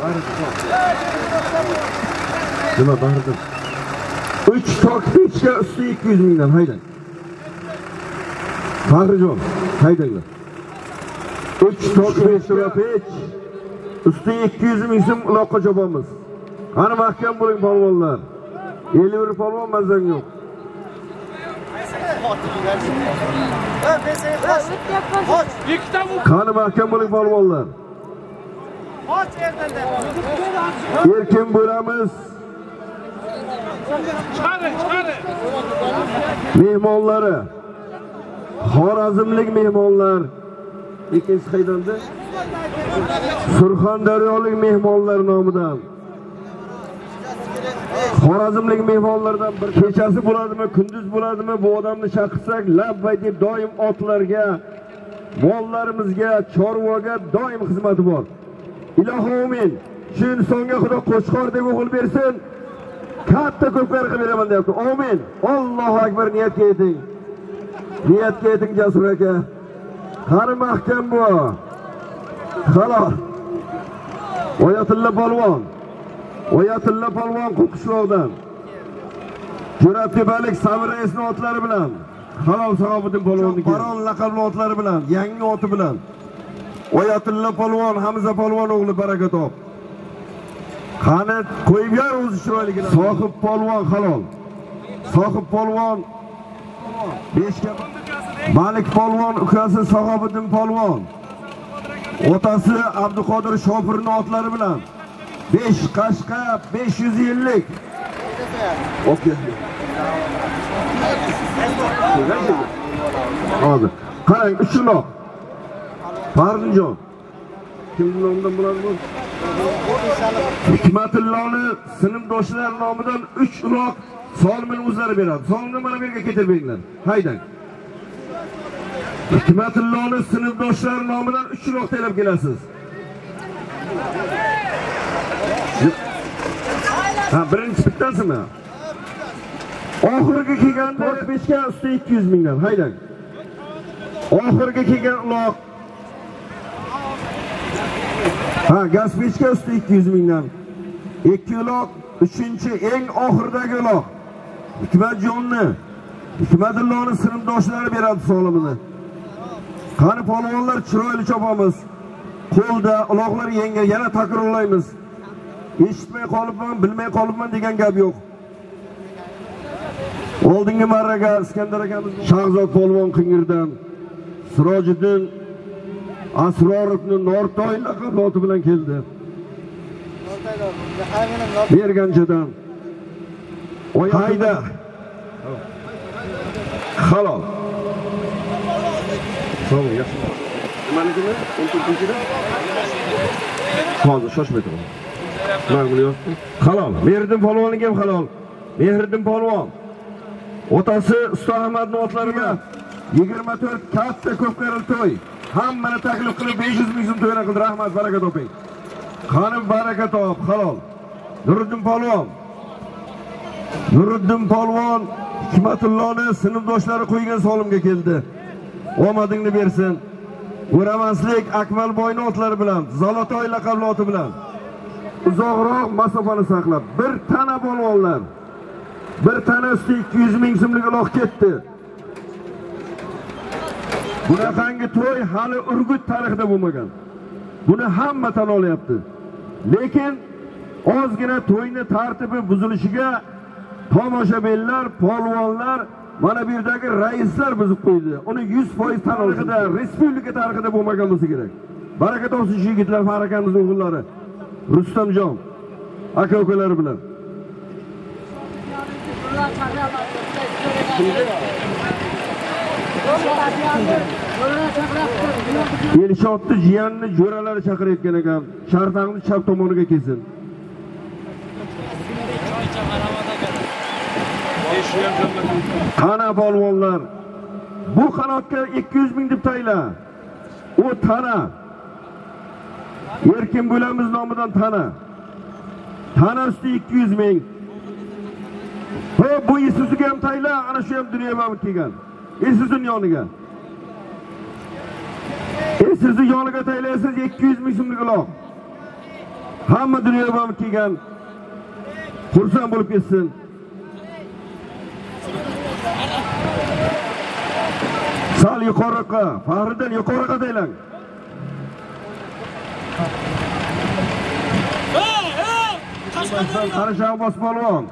Nima Bahriddin? 3 tok pechga usti 200 mingdan haydang. Fahrijon, haydanglar. 3 tok pech usti 200 ming so'm uloqqa chopamiz. Qani mahkam bo'ling polvonlar. 50 polvon mazang yo'q. Qani mahkam bo'ling polvonlar. Erkin bo'lamiz. Chiqaring. Mehmonlari. Xorazmlik mehmonlar. Ikkinchi qaydanda Surxondaryolik mehmonlar nomidan. Xorazmlik mehmonlardan bir kechasi bo'ladimi, kunduz bo'ladimi, bu odamni chaqirsak, labbay deb doim otlarga, mollarimizga, chorvaga doim xizmati bor. Ilohim, shu insonga Xudo qo'shqor deb o'g'il bersin. Katta ko'plar qilib beraman deyapti. Amin. Allohu akbar, niyatga yeting. Niyatga yeting Jasur aka. Qari mahkam bu. Xolos. Oyatulla polvon. Oyatulla polvon Qo'qishloqdan. Jo'ratebalik Sabir raisning otlari bilan. Halol Shahobiddin polvonniki. Baron laqabli otlari bilan, yangi oti bilan. Oyatulla polvon Hamza polvon o'g'li baraka top. Qani qo'yib yor o'zi chiroyligini. Sohib polvon halol. Sohib polvon Beshka Malik polvon ukasi Shahobiddin polvon. Otasi Abduqodir Shofirning otlari bilan 5 qashqa 550. Okey. Hozir. Qarang, 3 uloq. Farzjon. Kimning nomidan bo'ladi bu? Hikmatullohning sinfdoshlar nomidan 3 uloq Solimning o'zlari beradi. Solimni mana bu yerga keltirib beringlar. Haydang. Hikmatullohning sinfdoshlar nomidan 3 uloq taylab kelasiz. Ha, birinchi bittasimi? Oxirgi kelgan 4-5 ga usti 200 mingdan. Haydang. Oxirgi kelgan uloq. Ha, gaz pechga usti 200 mingdan. 2 uloq, 3-chi eng oxirdagi uloq. Hikmatjonni, Hikmatullohning sinfdoshlari beradi solimini. Qani polvonlar chiroyli chopamiz. Qo'lda uloqlar yengil, yana takrorlaymiz. Eshitmay qolibman, bilmay qolibman degan gap yo'q. Oldingi marraga Iskandar akamiz Shahzod polvon Qingirdan, Sirojiddin Asrorovning Nortoy laqabli oti bilan keldi. Berganchadan. Hayda, Halol. Sağ ol, yaxshi. Nimaligini? 14-da? Hozir shoshmay turing. Nima qilyapsiz? Halol. Mehriddin polvonning ham halol. Mehriddin polvon. Otasi Usta Ahmadning otlariga 24 katta ko'pkaral to'y. Hammani taklif qilib 500 ming so'm to'yini qildi. Rahmat, baraka toping. Xonim baraka top, halol. Nuriddin polvon. Nuriddin polvon Hikmatullohning sinfdoshlari qo'ygan solimga keldi. Omadingni bersin. O'ramanslik Akmalboyning otlari bilan, Zolotoy laqabli oti bilan uzoqroq masofani saqlab, bir tana polvonlar. Bir tanasi 200 ming so'mlik uloq ketdi. Bunaqangi to'y hali Urgut tarixida bo'lmagan. Buni hamma tan olyapti. Lekin ozgina to'yni tartibi buzilishiga tomoshabinlar, polvonlar, mana bu yerdagi raislar buzib qo'ydi. Uni 100% tan olishda, respublika tarixida bo'lmagan bo'lsa kerak. Baraka topsin shu yigitlar, Farakamizning o'g'illari. Rustamjon aka-ukalari bilan. Elshotni jiyanni jo'ralari chaqirayotgan ekan. Shartangni chap tomoniga kelsin. Qana polvonlar. Bu qanotga 200 ming deb tayla. O tana. Erkin bo'lamiz nomidan tana. Tanasi 200 ming. Bu Isuzuga ham tayla, ana shu ham dunyo bilan kelgan. Isuzuning yoniga. Isuzu yoniga taylaysiz 200 ming so'mlik uloq. Hamma dunyo bilan kelgan. Xursand bo'lib ketsin. Sal yuqoriga, Fahriddin yuqoriga taylang. Qara Shahboz polvon.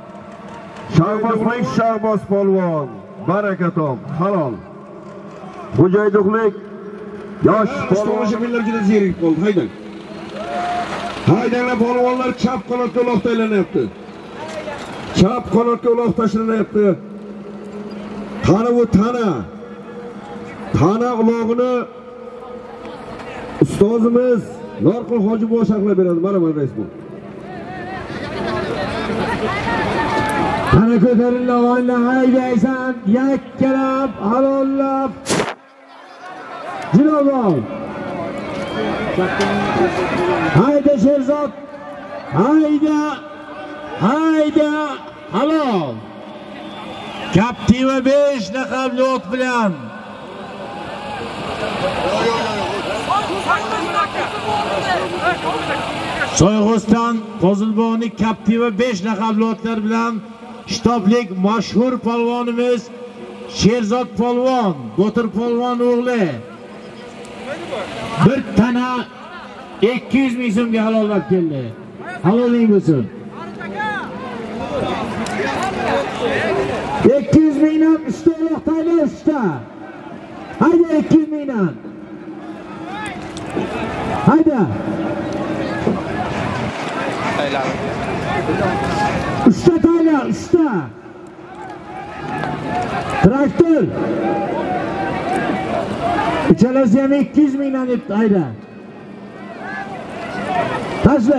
Shahboz polvon. Baraka top, halol. Xo'jayduqlik yosh polvonlar juda zerik bo'ldi. Haydang. Haydanglar polvonlar chap qanotga uloq taylanyapti. Chap qanotga uloq tashlanyapti. Qani bu tana. Tana ulog'ini ustozimiz Norqul Hoji bosh aqlab beradi. Mana rais bu. Qani ko'taringlar, o'yinlar haydaysan, yakkalab, halollab. Jinob. Hayda Sherzod. Hayda. Halol. Captiva 5 laqabli ot bilan Soyg'oston Qozilbog'ning Captiva 5 laqabli otlar bilan shtoblik mashhur polvonimiz Sherzod polvon, Botir polvon o'g'li bir tana 200 ming so'mga halollab keldi. Haloling bo'lsin. 200 mingdan usta uloqtayli usta. Hayda 200 mingdan. Hayda. Usta tayla, usta. Traktor. Uchalasi ham 200 mingdan deb hayda. Tashla.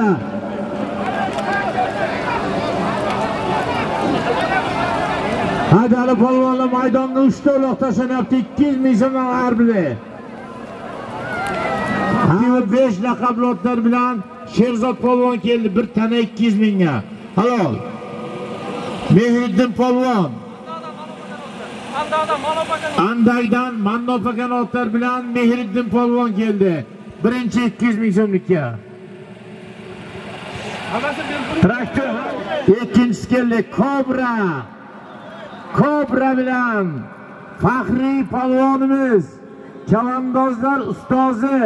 Haydali polvonlar maydonga 3 ta uloq tashlanyapti, 200 ming so'mdan har biri. Hamma 5 laqabli otlar bilan Sherzod polvon keldi, bir tana 200 mingga. Halol. Mehriddin polvon. Andaydan Mannopakan otlar bilan Mehriddin polvon keldi. Birinchi 200 ming so'mlikka. Traktor. Ikkinchisi keldi Kobra bilan faxriy polvonimiz, chavandozlar ustozi.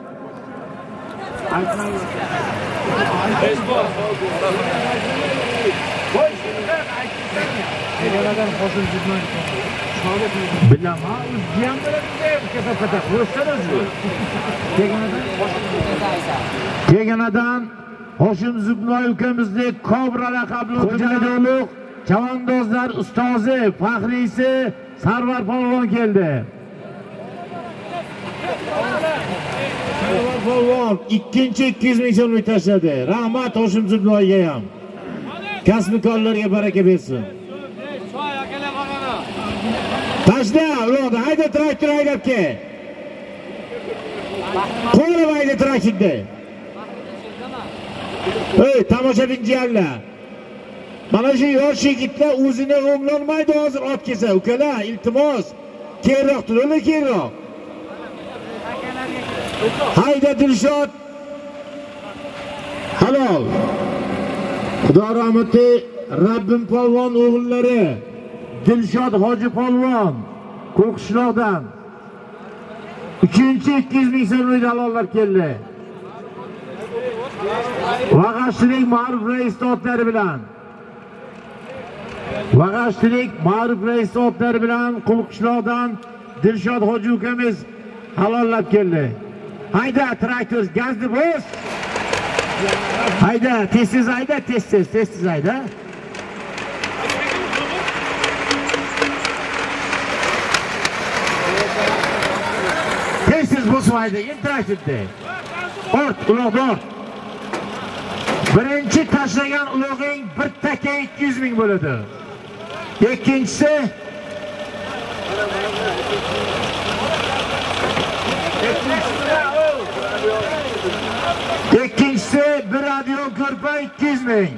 Bilaman, o'ziyam bilan kasafata ko'rsatasiz. Teganadan Hoshim Zubnoy ukamizning Kobra laqabli xo'jayinlik Chavandozlar ustozi, faxriysi Sarvar polvon keldi. Sarvar polvon ikkinchi 200 ming so'mlik tashladi. Rahmat Hoshim Zubnoyga ham. Kasbikorlarga baraka bersin. Tashla, uloqda hayda traktor haydab kel. Qo'yib hayda traktorni. Ey, tomoshabinlar. Mana shu yosh yigitlar o'zini o'nglolmaydi hozir ot kelsa. Ukalar, iltimos, keyinroq turinglar, keyinroq. Hayda Dilshod. Halol. Xudo rahmati Rabbim polvon o'g'illari Dilshod Hoji polvon Qo'qishloqdan 3-chi 200 ming so'mlik halollar keldi. Vag'ashchilik ma'ruf rais otlari bilan Qo'qishloqdan Dilshod Hoji ukamiz halollab keldi. Hayda traktor gazni bos. Hayda tez hayda, tez hayda. Tez bosmaydi, traktorda. Ort, uloq ort. Birinchi tashlagan ulog'ing bir taka 200 ming bo'ladi. Ikkinchisi bir radio ko'rpa 200 ming.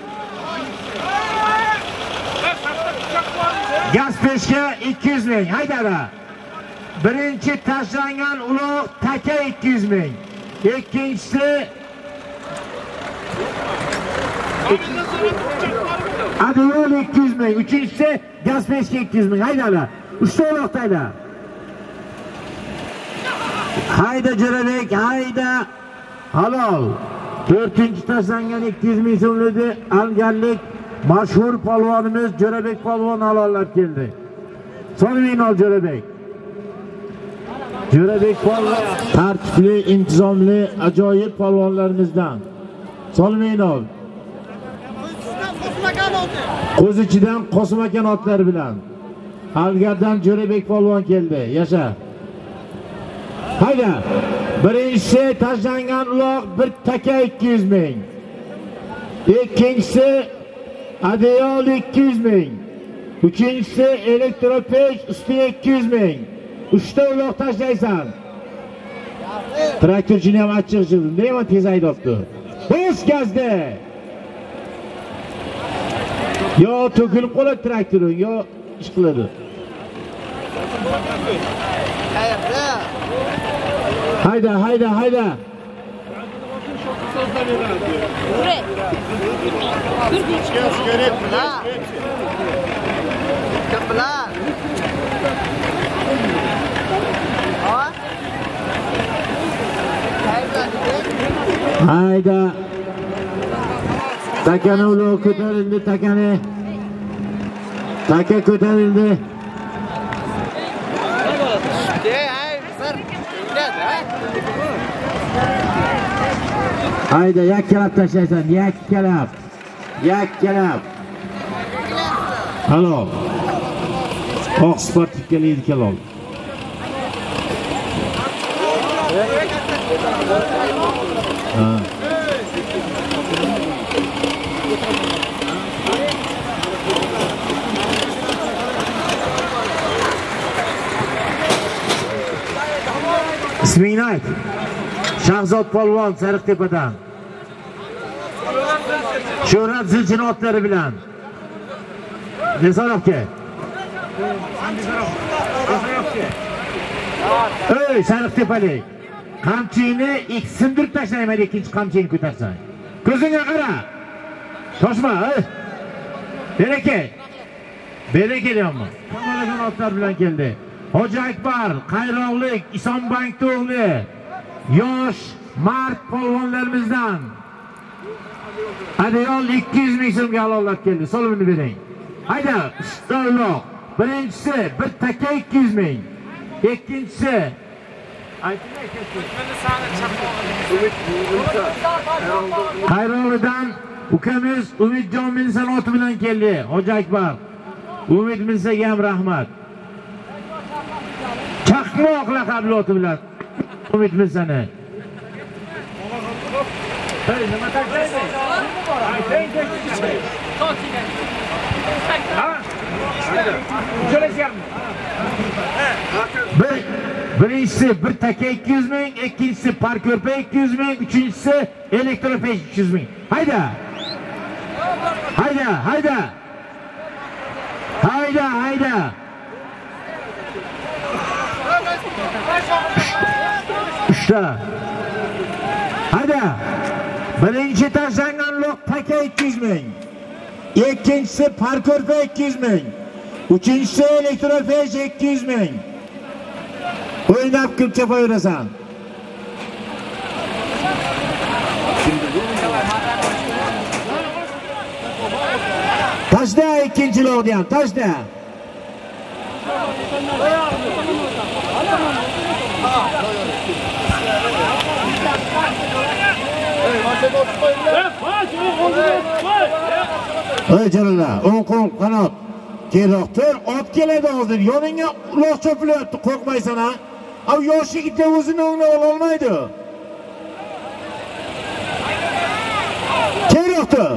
Gaz peshka 200 ming. Haydara. Birinchi tashlangan uloq taka 200 ming. Ikkinchisi Adiyol 200 ming. Uchinchisi gaz peshka 200 ming. Haydala. Uchta uloqdaylar. Hayda Jo'rabek, hayda. Halol. 4-chi tashlangan 200 ming so'mlikni alganlik mashhur polvonimiz Jo'rabek polvon halollab keldi. So'rayman ol Jo'rabek. Jo'rabek polvon tartibli, intizomli, ajoyib polvonlarimizdan. Solmayin ol. Qo'zichidan Qosim otlari bilan Algardan Jo'rabek polvon keldi. Yasha. Hayda. Birinchisi tashlangan uloq bir taka 200 ming. Ikkinchisi adiyol 200 ming. Uchinchisi elektropesh usti 200 ming. 3ta uloq tashlaysan. Traktorchini ham achchiq chiqdi. Nima tez haydabdi. Bos gazda. Yo to'kilib qoladi traktoring, yo ish qiladi. Hayda. Hayda. Takani uloq ko'tarildi, takani. Taka ko'tarildi. Hayda, yakkalab tashlaysan, yakkalab. Halol. Oq sportivga lid kelol. İsmini ayt. Shahzod polvon Sariqtepadan. Shuhrat Zilchini otlari bilan. Nesorovga. Ey Sariqtepalik. Qamchini sindirib tashlayman, ikkinchi qamchini ko'tarsan. Ko'zingga qara. Toshma, Bereke deyapman. Kamolagan otlar bilan keldi. Hoji Akbar, Qayroqlik, Isonbank o'g'li, yosh mard polvonlarimizdan adiyol 200 ming so'mga halollab keldi. So'limini bering. Hayda, ustoq. Birinchisi bir taka 200 ming. Ikkinchisi Qayroqlidan ukamiz Umidjon Minsan oti bilan keldi. Hoji Akbar. Umid Minsaga ham rahmat. Chaqmoq laqabli oti bilan Umid Minsani. Hey, nima taqdirsiz? Birinchisi bir taka 200 ming, ikkinchisi parko'rpa 200 ming, uchinchisi elektropesh 200 ming. Hayda! Hayda, hayda! Hayda, hayda! Ushta. Hayda! Birinchi tashlangan loq taka 200 ming. İkincisi parkourpa 200 ming. Uchinchisi elektropesh 200 ming. O'ynab kulcha qo'yirasan. Tashda ikkinchi loqni ham, tashda. Ey Jalollar, o'ng qo'l qanot. Keyinroq tur, ot keladi hozir. Yoningga uloq cho'pilyapti, qo'rqmaysan ha? Av yosh yigitlar o'zini o'nglab ola olmaydi. Keyinroq tur.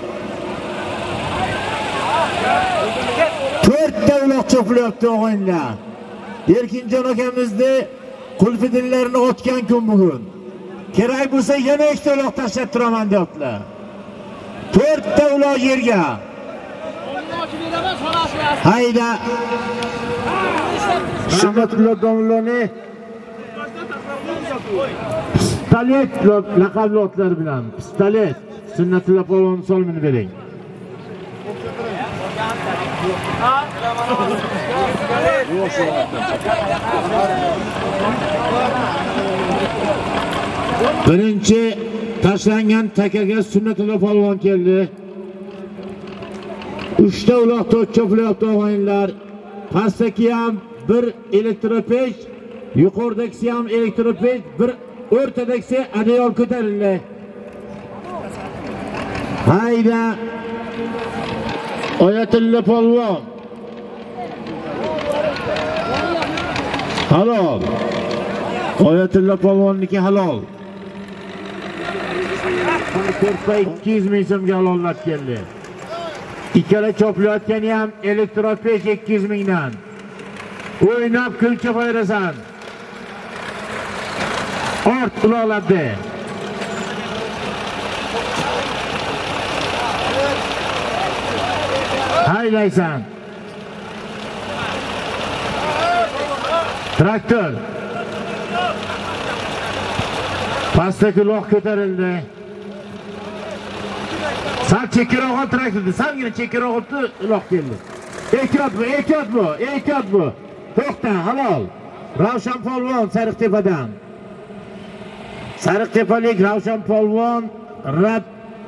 4 ta uloq cho'pilyapti o'g'inlar. Erkinjon akamizni qulfidillarini otgan kun bugun. Kerak bo'lsa yana 2 ta uloq tashlab turaman deyaptilar. 4 ta uloq yerga. Hayda. Sunnatulloh domlani pistolet laqabli otlar bilan. Pistolet. Sunnatulloh polvon solmini bering. Birinchi tashlangan takaga Sunnatulloh polvon keldi. 3 ta uloq cho'pilyapti o'g'inlar. Pastdagi ham bir elektropesh, yuqoridagisi ham elektropesh, bir o'rtadagisi adayol ko'tarildi. Hayda. Oyatulla polvon. Halol. Oyatulla polvonniki halol. Ko'rpa 200 ming so'mga halollab keldi. Ikkala cho'playotgani ham elektropesh 200 mingdan. O'ynab kulcha qo'yirasan. Ort uloqlabdi. Haylaysan. Traktor. Pastdagi uloq ko'tarildi. Sal chekkiroq ol traktorni, salgina chekkiroq olibdi, uloq keldi. Ehtiyot bu, ehtiyot bu, ehtiyot bu. To'xta, halol. Ravshan polvon Sariqtepadan. Sariqtepalik Ravshan polvon Rab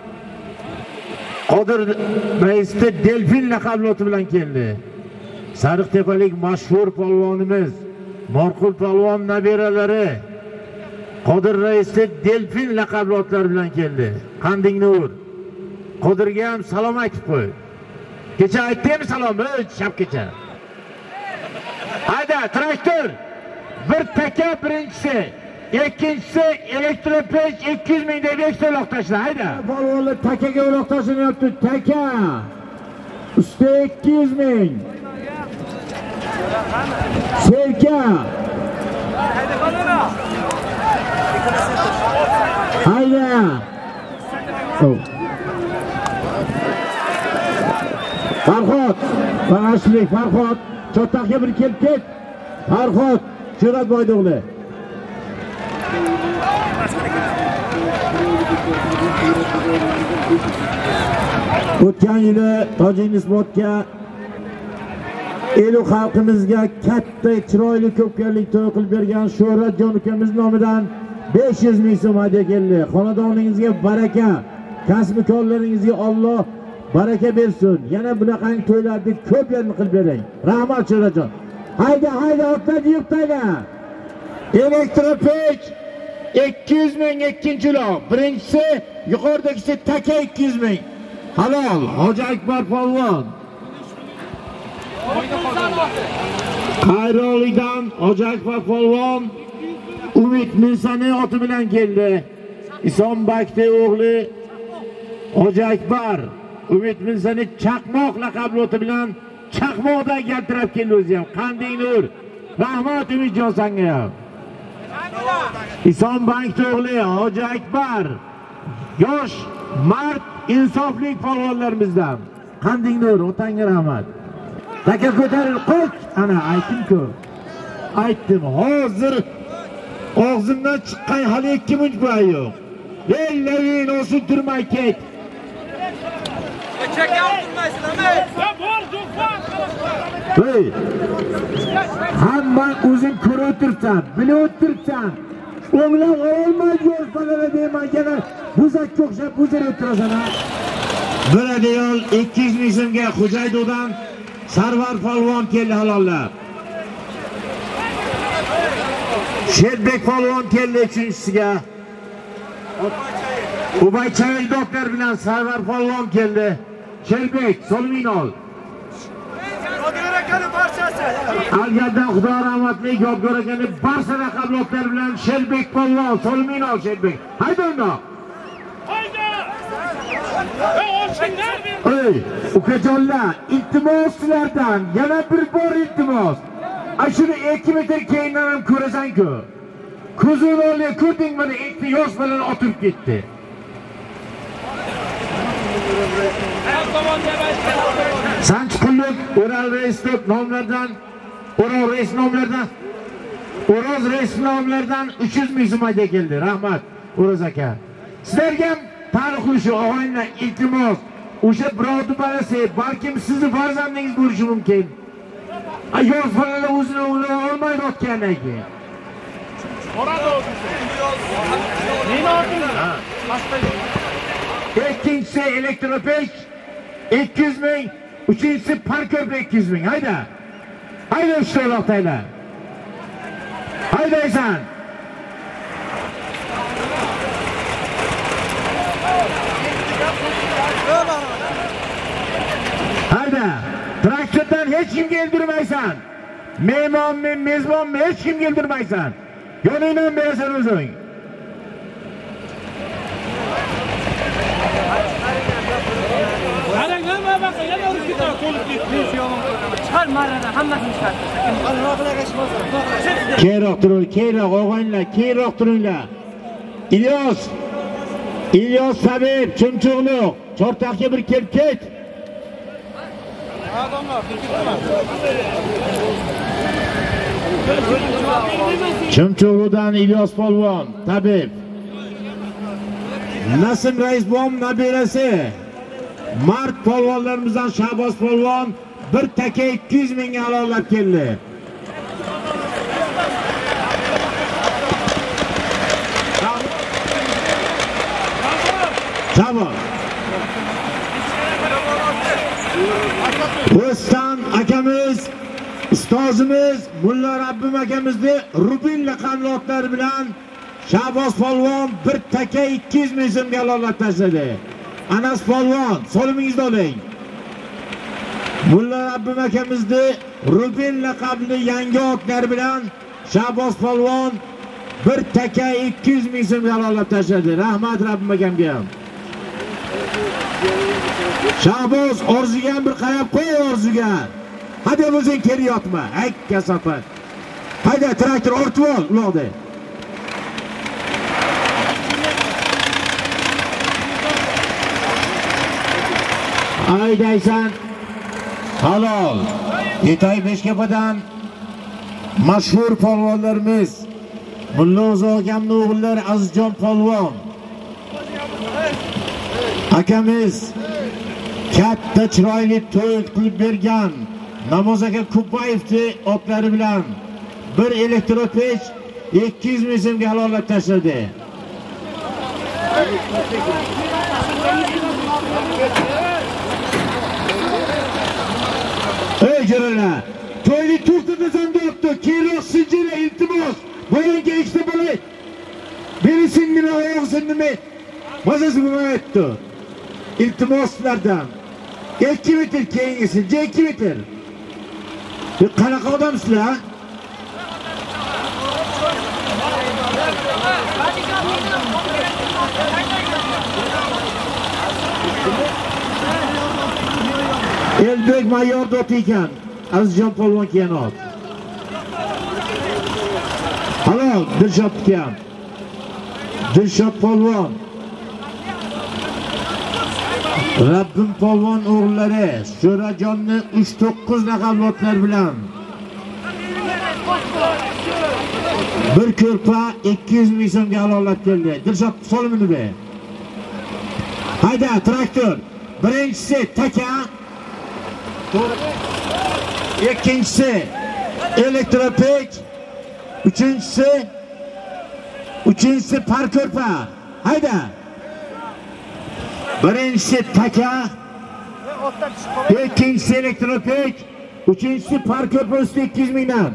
Qodir raisda Delfin laqabli oti bilan keldi. Sariqtepalik mashhur polvonimiz, Morqul polvon nabiralari Qodir raisda Delfin laqabli otlar bilan keldi. Qandingni ur. Qodirga ham salom aytib qo'y. Kecha aytdingmi salomni? Shapkecha. Hayda, traktor. Bir taka birinchisi, ikkinchisi elektropesh 200 ming deb ekstra uloq tashla. Hayda. Polvonlar takaga uloq tashlanyapti. Taka. Usti 200 ming. Serka. Hayda. Farhod, Farashlik, Farhod, cho'taqqa bir kelib ket. Farhod, Shurat Boydo'g'li. O'tgan yili Tojikistonga elu xalqimizga katta chiroyli ko'pkarlik to'y qilib bergan Sho'ratjon ukamiz nomidan 500 ming so'm hadya keldi. Xonadoningizga baraka, kasb-korlaringizga Alloh baraka bersin. Yana bunaqangi to'ylarni ko'plarni qilib bering. Rahmat Sho'ratjon. Hayda, hayda, otlar yiqtayga. Elektropesh 200 ming ikkinchi ulov. Birinchisi yuqoridagisi taka 200 ming. Halol Hoji Akbar polvon. Qayroqlikdan Hoji Akbar polvon Umid Mirsani oti bilan keldi. Isom Bakti o'g'li Hoji Akbar Umid Mirsani chaqmoq laqabli oti bilan chaqmoqda keltirib keldi o'zi ham. Qanday nur. Rahmat Umidjon senga ham. Isom Bakti o'g'li Hoji Akbar yosh, mard, insofli polvonlarimizdan. Qanday nur, otangga rahmat. Taka ko'taril, qo'ch. Ana aytdim-ku. Aytdim, hozir og'zimdan chiqqan hali 2 minut bo'yi yo'q. Ey Levin, o'sib turmay ket. Cheka o'tirmaysan, Hey! Hamma o'zing ko'rib o'tirsan, bilib o'tirsan. O'nglab olmaydi yo'llarga deyman, yana buzakka o'xshab buzib o'tirasan. Bir ayol 200 ming so'mga Xo'jaydo'dan Sarvar polvon keldi halollab. Sherbek polvon keldi 3-chisiga. Ubaychay doktor bilan Sarvar polvon keldi. Sherbek, solmin ol. Yodgor akani barchasi. Algardan Xudo rahmatli Yodgor akani barcha raqamlar bilan Sherbek polvon, solmin ol Sherbek. Hayda unda. Hayda! Ey, ukajonlar, iltimos sizlardan yana bir bor iltimos. Ashuni 2 metr keyindan ham ko'rasan-ku. Ko'zini olib ko'rding mana 2 yosh bilan otib ketdi. Sanchqullik O'ral reis nomlardan, O'ral reis nomlardan, O'roz reis nomlardan 300 ming so'mga keldi. Rahmat, O'roz aka. Sizlarga ham taniqli shu og'aylar iltimos. O'sha birovni balasi, balkim sizni farzandingiz bo'lishi mumkin. Ayol farzand o'zini o'g'li olmaydi o'tgandan keyin. Ikkinchisi elektropech 200 ming, uchinchisi parko'p 200 ming. Hayda. Hayda ishtirokdaylar. Haydaysan. Hayda. Traktordan hech kimga eldirmaysan. Mehmonmi, mezbonmi hech kimga eldirmaysan. Yoningdan berasan o'zing. Qarang, nima baqa, yana urib ketadi, to'lib ketdi. Chiqar marradan hammasini chiqar. Allohlarga shukr. Keyinroq turing, keyinroq og'aylar, keyinroq turinglar. İlyos Sabir, Chumchuqliq, Chortoqqa bir kelib ket. Chumchuqliqdan İlyos polvon, tabib. Nasim Raisbom nabirasi. Mart polvonlarimizdan Shahboz polvon bir taka 200 mingga aloqlab keldi. Tamam. Rustam akamiz, ustozimiz, Mulla Rabbim akamizni Rubin laqabli otlari bilan Shahboz polvon bir taka 200 ming so'mga aloqlab tashladi. Anas polvon, solimingizni oling. Mulla Rabbim akamizni Rubin laqabli yangi otlar bilan Shahboz polvon bir taka 200 ming so'mga aloqlab tashladi. Rahmat Rabbim akamga ham. Shahboz orzuga bir qarab qo'y orzuga. Hadi o'zing keri yotma. Ay kasofat. Hayda traktor ortib ol uloqda. Haydaysan. Halol. Yetay Beshkapadan mashhur polvonlarimiz Mulla Uzoq akamning o'g'illari Azizjon polvon. Akamiz katta chiroyli to'y qilib bergan Namoz aka Kubayevni otlari bilan bir elektropech 200 ming so'mga aloqlab tashladi. Ey jo'ralar, to'yni to'xtatsan debdi. Keyinroq sinjira iltimos. Bo'yinga ikkita bola. Ana og'zini nima? Mazasi bo'lmayapti. İltimoslardan 2 metr keyingisi, 2 metr. Qanaqa odamsizlar? Elbek mayor dot ekan. Azizjon polvon kiyinot. Halol, Dilshod kam. Dilshod polvon. Rabbim polvon o'g'illari Sho'rajonni 3-9 naqavlotlar bilan bir ko'rpa 200 ming so'mga alollab keldi. Dilshod solimini be. Hayda, traktor. Birinchisi taka. İkincisi elektropek. Üçüncüsü parkörpa. Hayda. Birincisi taka. İkincisi elektropek. Üçüncüsü parkörpa üstü 200 mingdan.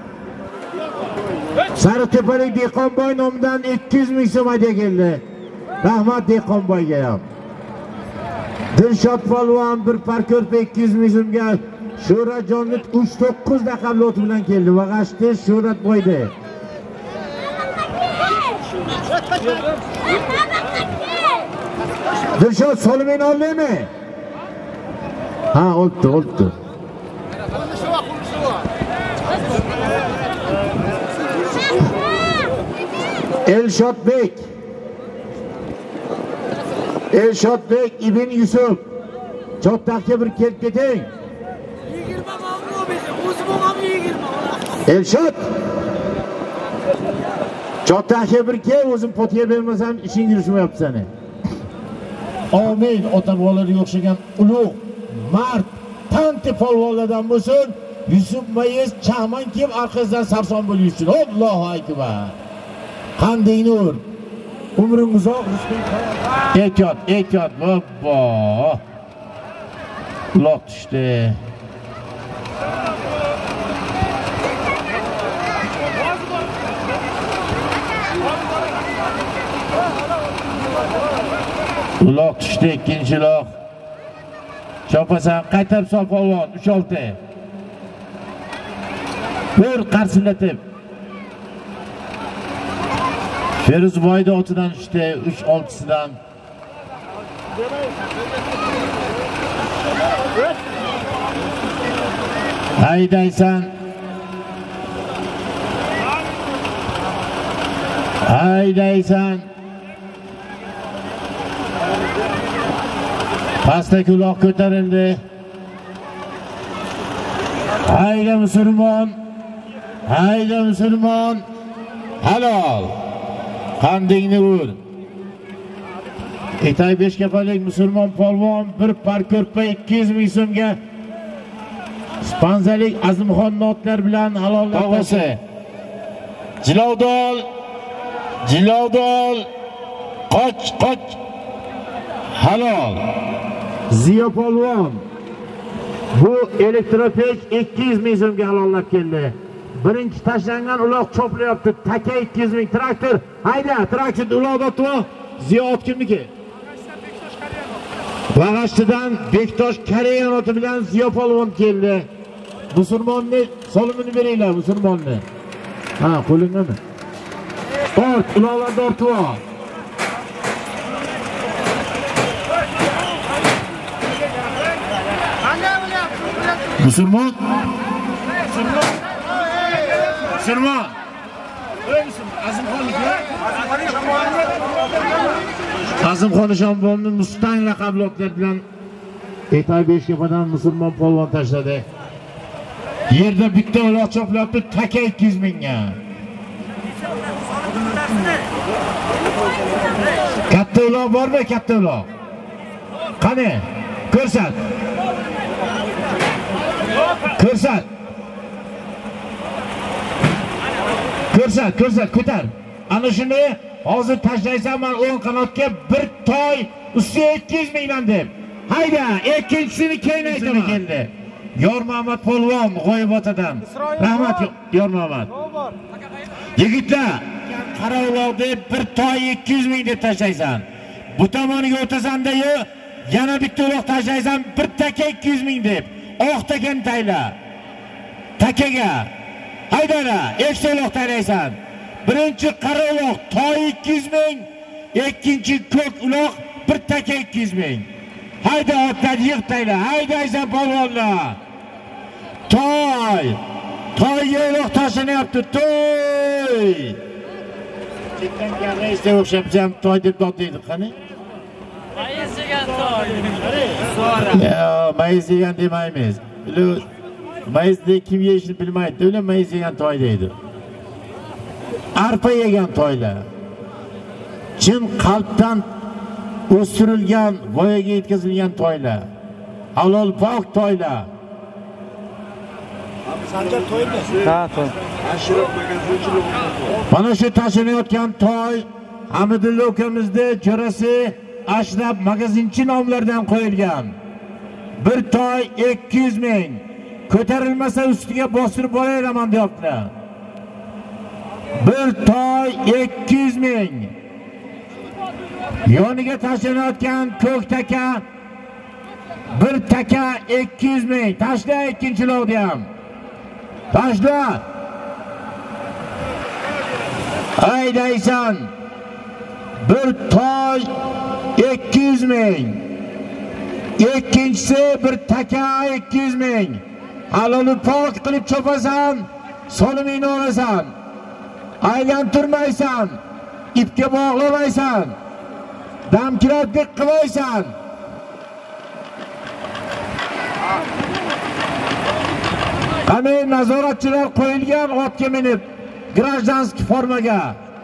Sarıtepelik Dehqonboy nomidan 200 ming so'm hadya keldi. Rahmat Dehqonboyga ham. Dilshod polvon bir parkörpa 200 ming so'mga Sho'rajonni 3-9 raqamli bilan keldi. Vag'ashdi Sho'rat boydi. Dilshod solimini oldimi? Ha, oldu. Elshotbek ibn Yusuf. Chotdaqqa bir kelib keting. Elshot. Chotdaqqa bir kel, o'zim potiga bermasam ishing yurishmayapti seni. Amin. Ota-bolalarga o'xshagan ulug' mard tanti polvonlardan bo'lsin. Yusuf Mayiz chaqman kiyib orqasidan sarson bo'lib yursin. Allohu akbar. Qanday nur. Umring uzoq, rizqing. Ehtiyot. Bobbo. Quloq tushdi. Quloq tushdi, ikkinchi loq. Chopasan, qaytarib sol polvon, 3-6. Bir qarsillatib. Feruzboyda otidan tushdi, 3-6sidan. Haydaysan. Pastda quloq ko'tarildi. Hayda musulmon. Halol. Qandingni ur. Etay 5 kafalik musulmon polvon bir parkörpa 200 ming so'mga Spanzalik Azimxon notlar bilan halollabasi. Jilovdol. Qoch. Halol. Ziyo polvon. Bu elektropech 200 ming so'mga halollab keldi. Birinchi tashlangan uloq choplayapti. Taka 200 ming traktor. Hayda, traktor uloqda o'tdi. Ziyo otkiniki. Vag'ashtidan Bektosh Kareyan oti bilan Ziyo polvon keldi. Musulmonni solimini beringlar, musulmonni. Ha, qo'lingami? Ort, uloqlarda ortib ol. Musulmon. Azimxon Shambonni Mustang laqabli otlar bilan Etay 5 kafadan musulmon polvon tashladi. Yerda bitta uloq choplabdi, taka 200 mingga. Katta uloq bormi, katta uloq? Qani? Ko'rsat. Ko'tar. Ana shuni hozir tashlaysan, men 10 qanotga bir toy ustiga 200 mingdan deb. Hayda, ikkinchisini keyin aytaman keldi. Yor Muhammad polvon G'oyibotadan. Rahmat Yor Muhammad. Yigitlar, qara uloqni bir toy 200 ming deb tashlaysan. Bu tomoniga o'tasan-da-yu, yana bitta uloq tashlaysan, bir taka 200 ming deb. Oq takani tayla. Takaga haydara, ikkita uloq taylaysan. Birinchi qara uloq toy 200 ming, ikkinchi ko'k uloq bir taka 200 ming. Hayda otlar yig'ib tayla. Haydaysan polvonlar. Toy. Toyga uloq tashlanyapti. Toy. Chekdan kelgan o'xshabsa ham toy deb dod deydi, qani? Mayiz yegan toy. Ya, mayiz yegan demaymiz. Mayizni kim yeyishini bilmaydi. Ular mayiz yegan toy deydi. Arpa yegan toylar. Chin qalbdan o'stirilgan, voyaga yetkazilgan toylar. Halol pok toylar. Sanjar to'ymi? Ha, to'y. Mana shu tashlanayotgan toy Hamidulla ukamizning jo'rasi Ashraf magazinchi nomlaridan qo'yilgan. Bir toy 200 ming. Ko'tarilmasa ustiga bostirib boraman deyaptilar. Bir toy 200 ming. Yoniga tashlanayotgan ko'k taka bir taka 200 ming. Tashla ikkinchi uloqni ham. Tashla. Haydaysan. Bir toy 200 ming. İkinchisi bir taka 200 ming. Halolni pok qilib chopasan, solimingni olasan. Aylantirmaysan, ipga bog'lamaysan. Damkiratlik qilmaysan. Qanday nazoratchilar qo'yilgan otga minib, grajdanskiy formaga.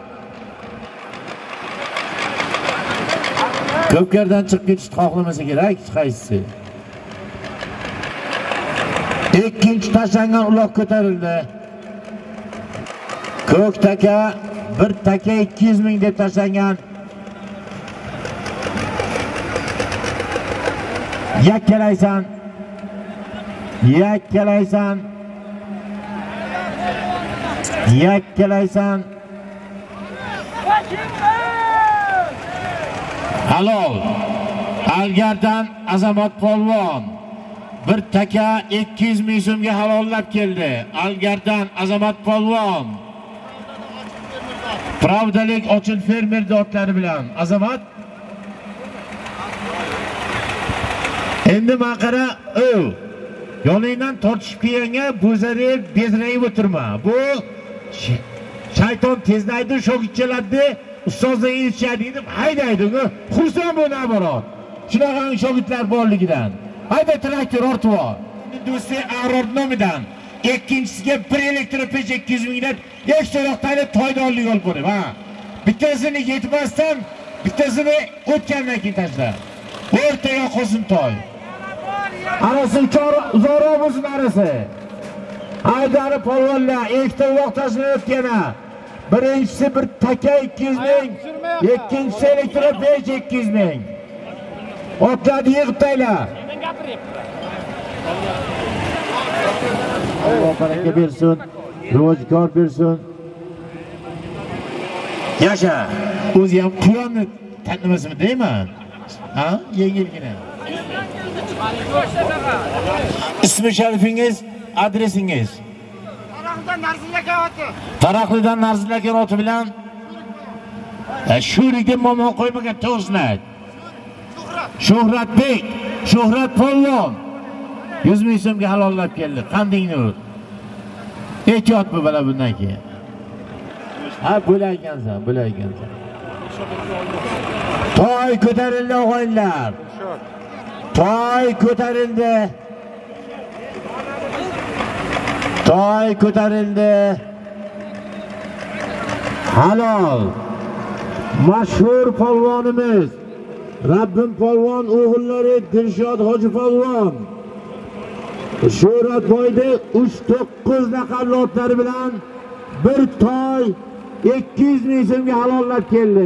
Ko'pkardan chiqib ketishni xohlamasa kerak hech qaysisi. Ikkinchi tashlangan uloq ko'tarildi. Ko'k taka bir taka 200 ming deb tashlangan. Yakkalaysan. Yakkalaysan. Yakkalaysan. Halol. Algardan Azamat polvon bir taka 200 ming so'mga halollab keldi. Algardan Azamat polvon. Pravdalik ochil fermer dotlari bilan Azamat. Endi maqara yoningdan tortishib kelganga bo'zari bezrayib o'tirma. Bu shayton teznaydi, shogirdchalarni ustozlarga yetishadi deb haydaydi. Xursand bo'l naborot. Shunaqa shogirdlar borligidan. Hayda traktor ortib ol. Do'sti Avrod nomidan ikkinchisiga bir elektropech 200 mingdan ekstraroqtani toydorlik olib qo'yib, ha. Bittasini yetmasdan, bittasini o'tgandan keyin tashla. O'rtaga qo'sin toy. Arasi uzoqroq bo'lsin arasi. Haydari polvonlar ikkita uloq tashlayotgani. Birinchisi bir taka 200 ming, ikkinchisi elektropech 200 ming. Otlarni yig'ib tayla. Alloh baraka bersin, rivojkor bersin. Yasha, o'zi ham quyonni tanimasmi deyman? Ha, yengilgina. Ismi sharifingiz, adresingiz? Taraqlidan Narzilla aka bilan Shurikda momo qo'ymagan to'g'risini ayt. Shuhratbek, Shuhrat polvon 100 ming so'mga halollab keldi. Qandingni ur. Ehtiyot bo'l bala bundan keyin. Ha, bo'laygansan. Toy ko'tarildi o'g'illar. Toy ko'tarildi. Toy ko'tarildi. Halol. Mashhur polvonimiz Rabbim polvon o'g'illari Dilshod Hoji polvon Shuhratboyda 3-9 laqabli otlari bilan bir toy 200 ming so'mga halollab keldi.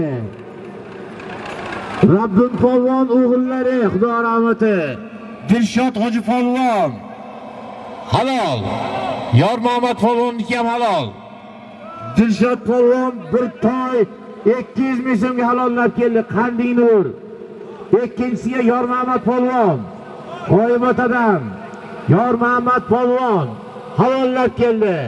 Rabbim polvon o'g'illari Xudo rahmati Dilshod Hoji polvon halol. Yor Muhammad polvonniki ham halol. Dilshod polvon bir toy 200 ming so'mga halollab keldi. Qandiy Nur. Ikkinchisiga Yor Muhammad polvon Qo'ybotadan Yor Muhammad polvon halollab keldi.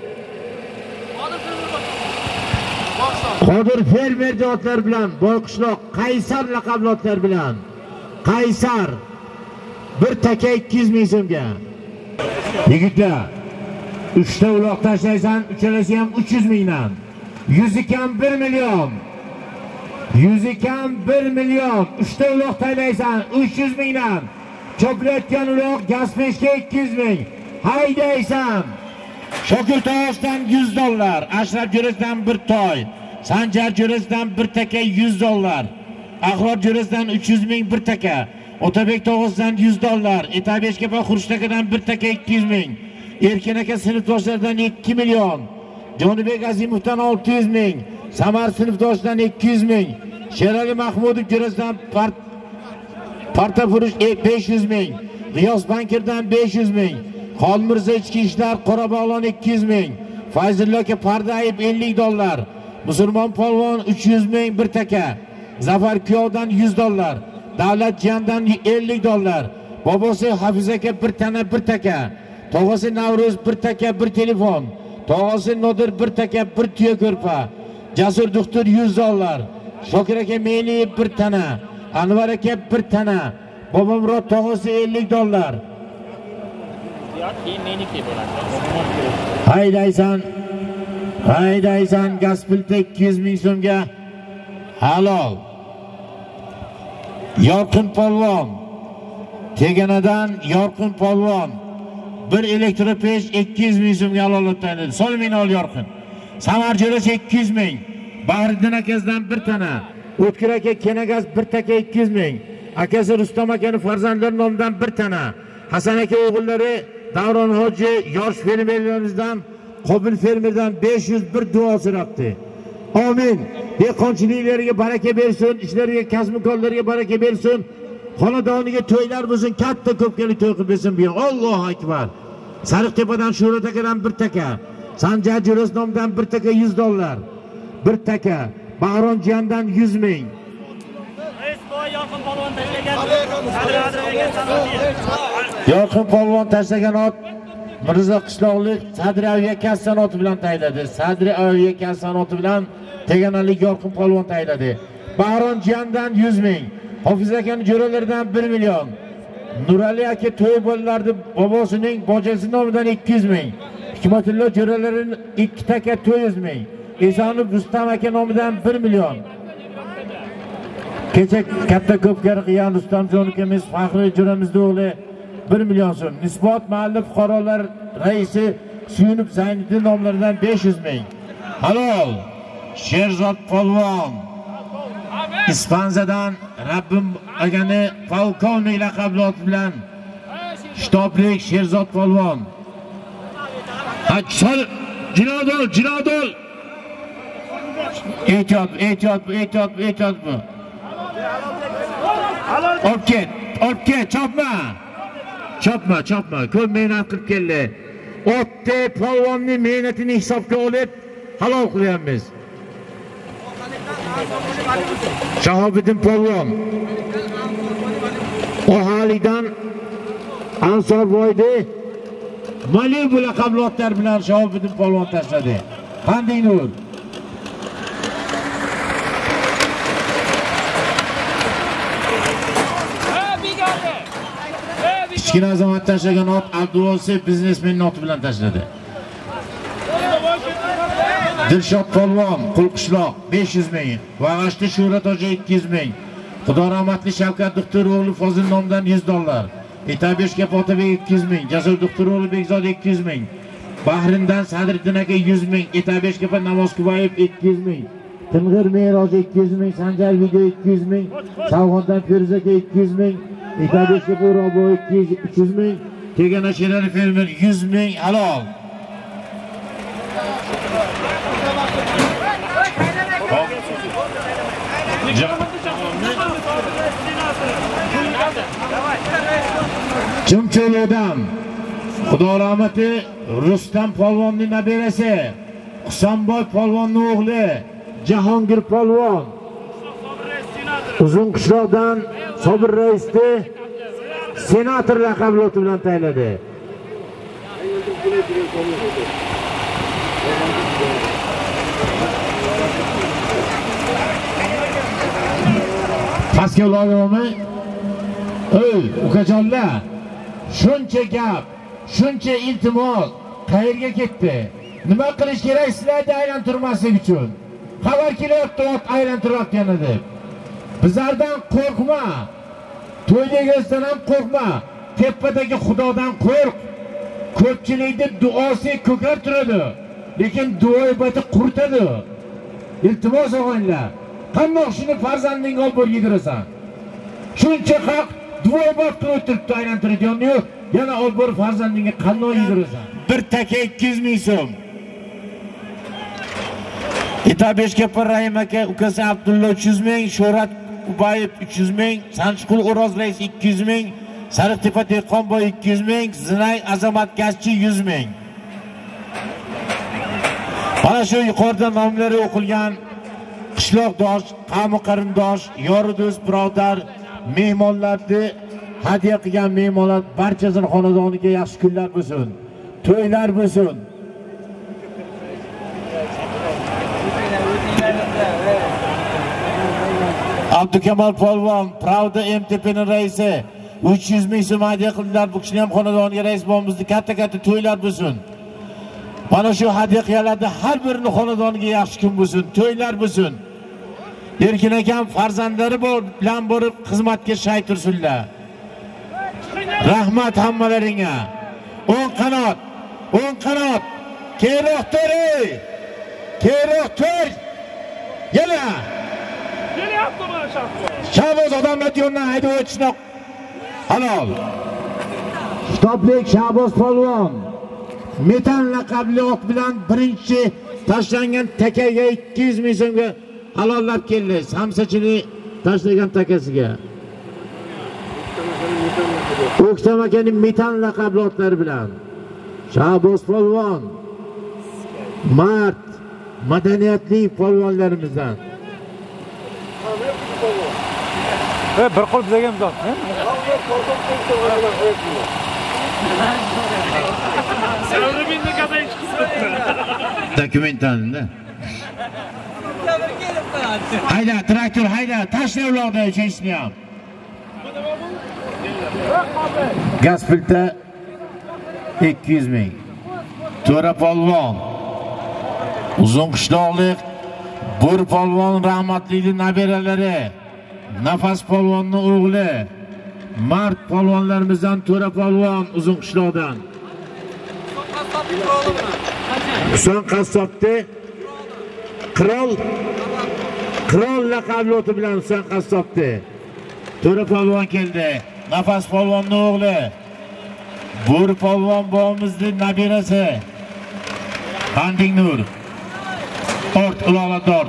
Qodir fermer otlar bilan Boyqishloq Qaysar laqabli otlar bilan Qaysar bir taka 200 ming so'mga. Yigitlar 3 ta uloq tashlaysan, uchalasi ham 300 mingdan. 100 kam 1 million. 100 kam 1 million. 3 ta uloq tashlaysan 300 mingdan. Cho'playotgan uloq Gaspeshga 200 ming. Haydaysan. Shokir To'g'osdan $100, Ashraf Jo'rasdan bir toy, Sanjar Jo'rasdan bir taka $100, Ahror Jo'rasdan 300 ming bir taka, Otabek To'g'osdan $100, Etabeshkapa Xurshtakadan bir taka 200 ming, Erkin aka sinfdoshlardan 2 million, Jonibek Azimovdan 600 ming, Samar sinfdoshidan 200 ming, Sherali Mahmudov Jo'rasdan Partafurush 500 ming, G'iyos Bankirdan 500 ming, Xolmirza ichki ishlar Qorabog'lon 200 ming, Fayzulla aka Pardayev $50, Musulmon polvon 300 ming bir taka, Zafar Kuyovdan $100, Davlatjondan $50, bobosi Hafiz aka bir tana bir taka, tog'asi Navruz bir taka bir telefon, tog'asi Nodir bir taka bir tuya ko'rpa, Jasur doktor $100, Shokir aka Meliyev bir tana, Anvar aka bir tana, Bobomurod tog'asi $50. Haydaysan Gaspilta 200 ming so'mga halol. Yorqin polvon Teganadan Yorqin polvon bir elektropesh 200 ming so'mga halol o'tadi. Solming ol Yorqin. Samar Jo'ras 200 ming, Bahriddin akasidan bir tana, O'tkir aka Kenagas bir taka 200 ming, akasi Rustam akaning farzandlari nomidan bir tana, Hasan aka o'g'illari Davron Hoji yosh fermerlarimizdan Qobil fermerdan 501 duo so'rabdi. Amin. Dehqonchiliklarga baraka bersin, ishlariga, kasb-korlarga baraka bersin. Xonadoniga to'ylar bo'lsin, katta ko'pkali to'y qilib bersin. Allohu akbar. Sariqtepadan Sho'rat akadan bir taka, Sanjar Jo'ras nomidan bir taka $100, bir taka, Bahronjiyandan 100 ming. Yorqin polvon tashlagan ot Mirzo qishloqlik Sadri Aviya kassanoti bilan tayladi. Sadri Aviya kassanoti bilan Teganalik Yorqin polvon tayladi. Bahronjiyandan 100 ming, Hofiz akaning jo'ralaridan 1 million, Nurali aka to'y bolalardi bobosining bojasi nomidan 200 ming, Hikmatullo jo'ralarining 2 taka 400 ming, Esonov Rustam aka nomidan 1 million. Kecha katta ko'pkari qilgan Rustamjon ukamiz Faxriy jo'ramizning o'g'li 1 million so'm. Nisbot mahalla fuqarolar raisi Suyunib Zayniddin nomlaridan 500 ming. Halol. Sherzod polvon Ispanzadan Rabbim agani polkovnik laqabli ot bilan shtoblik Sherzod polvon. Achol Jinodol. Ehtiyot bu. Obke, chopma. Ko'p mehnat qilib keldi. Otda polvonning mehnatini hisobga olib halol qilyapmiz. Shahobiddin polvon Ohalidan Ansorboyda Malibu laqabli otlar bilan Shahobiddin polvon tashladi. Qanday nur. Kichkina azamat tashlagan ot Abduvosif biznesmenning oti bilan tashladi. Dilshod polvon Qulqishloq 500 ming, Vag'ashli Shuhrat hoji 200 ming, Xudo rahmatli Shavkat Doktorovli Fozil nomidan $100, Etabeshga Otabek 200 ming, Jasur Doktorovli Bekzod 200 ming, Bahrindan Sadriddin aka 100 ming, Etabeshga Namozkubayev 200 ming, Ting'ir Meroj 200 ming, Sanjar Video 200 ming, Savxondan Feruza aka 200 ming, Etabeshga Robo 300 ming, Tegana Sherali fermer 100 ming halol. Chimcho'lidan Xudo rahmati Rustam polvonning nabirasi Husanboy polvonning o'g'li Jahongir polvon Uzun qishloqdan Sobir raisni senator laqabli oti bilan tayinladi. Pastga ularmi? Ey, ukajonlar, shuncha gap, shuncha iltimos qayerga ketdi? Nima qilish kerak sizlarni aylantirmaslik uchun? Xabar kelyapti, aylantiryapti deb. Bizlardan qo'rqma. To'ydagisidan ham qo'rqma. Tepadagi Xudodan qo'rq. Ko'pchilikning duosi ko'kar turadi, lekin duo ibati quritadi. Iltimos o'g'illar, qandoq shuni farzandingga olib borib yedirasan? Shuncha haq duo ibodat qilib turibdi aylantiradigan-yu, yana olib borib farzandingga qandoq yedirasan? Bir taka 200 ming so'm. Itabeshkapar Rahim aka ukasi Abdulla 300 ming, Sho'rat Ubayev 300 ming, Sanchqul O'roz rais 200 ming, Sariqtepa Dehqonboy 200 ming, Zinay Azamat Gazchi 100 ming. Mana shu yuqorida nomlari o'qilgan qishloqdosh, qavmi qarindosh, yori do'st, birodar, mehmonlarni hadya qilgan mehmonlar barchasining xonadoniga yaxshi kunlar bo'lsin, to'ylar bo'lsin. Abdukamal polvon, Pravda MTPning raisi 300 ming so'm hadya qildilar. Bu kishini ham xonadoniga rais bo'lmizdi. Katta-katta to'ylar bo'lsin. Mana shu hadiyalarda har birini xonadoniga yaxshi kun bo'lsin, to'ylar bo'lsin. Erkin akam farzandlari bilan borib xizmatga shay tursinlar. Rahmat hammalaringga. O'ng qanot. Keyinroq to'y. Yana. Shahboz odamlar yo'ldan haydab o'tishni halol. Kitoblik Shahboz polvon metan laqabli ot bilan birinchi tashlangan takaga 200 ming so'mga halollab keldi. Samsachilik tashlagan takasiga. O'ktam akaning metan laqabli otlari bilan Shahboz polvon mard, madaniyatli polvonlarimizdan. Bir qo'l bizga ham dor. Dokumentalni. Hayda, traktor hayda, tashla ularda uchishni ham. Gaz pilta 200 ming. To'ra polvon. Uzun qishloqlik Bo'ri polvon rahmatlining nabiralari, Nafas polvonning o'g'li, mard polvonlarimizdan To'ra polvon Uzun qishloqdan. Husan qassobni Qirol laqabli oti bilan Husan qassobni. To'ra polvon keldi. Nafas polvonning o'g'li, Bo'ri polvon bobomizning nabirasi. Qanding Nur. Ort uloqlar.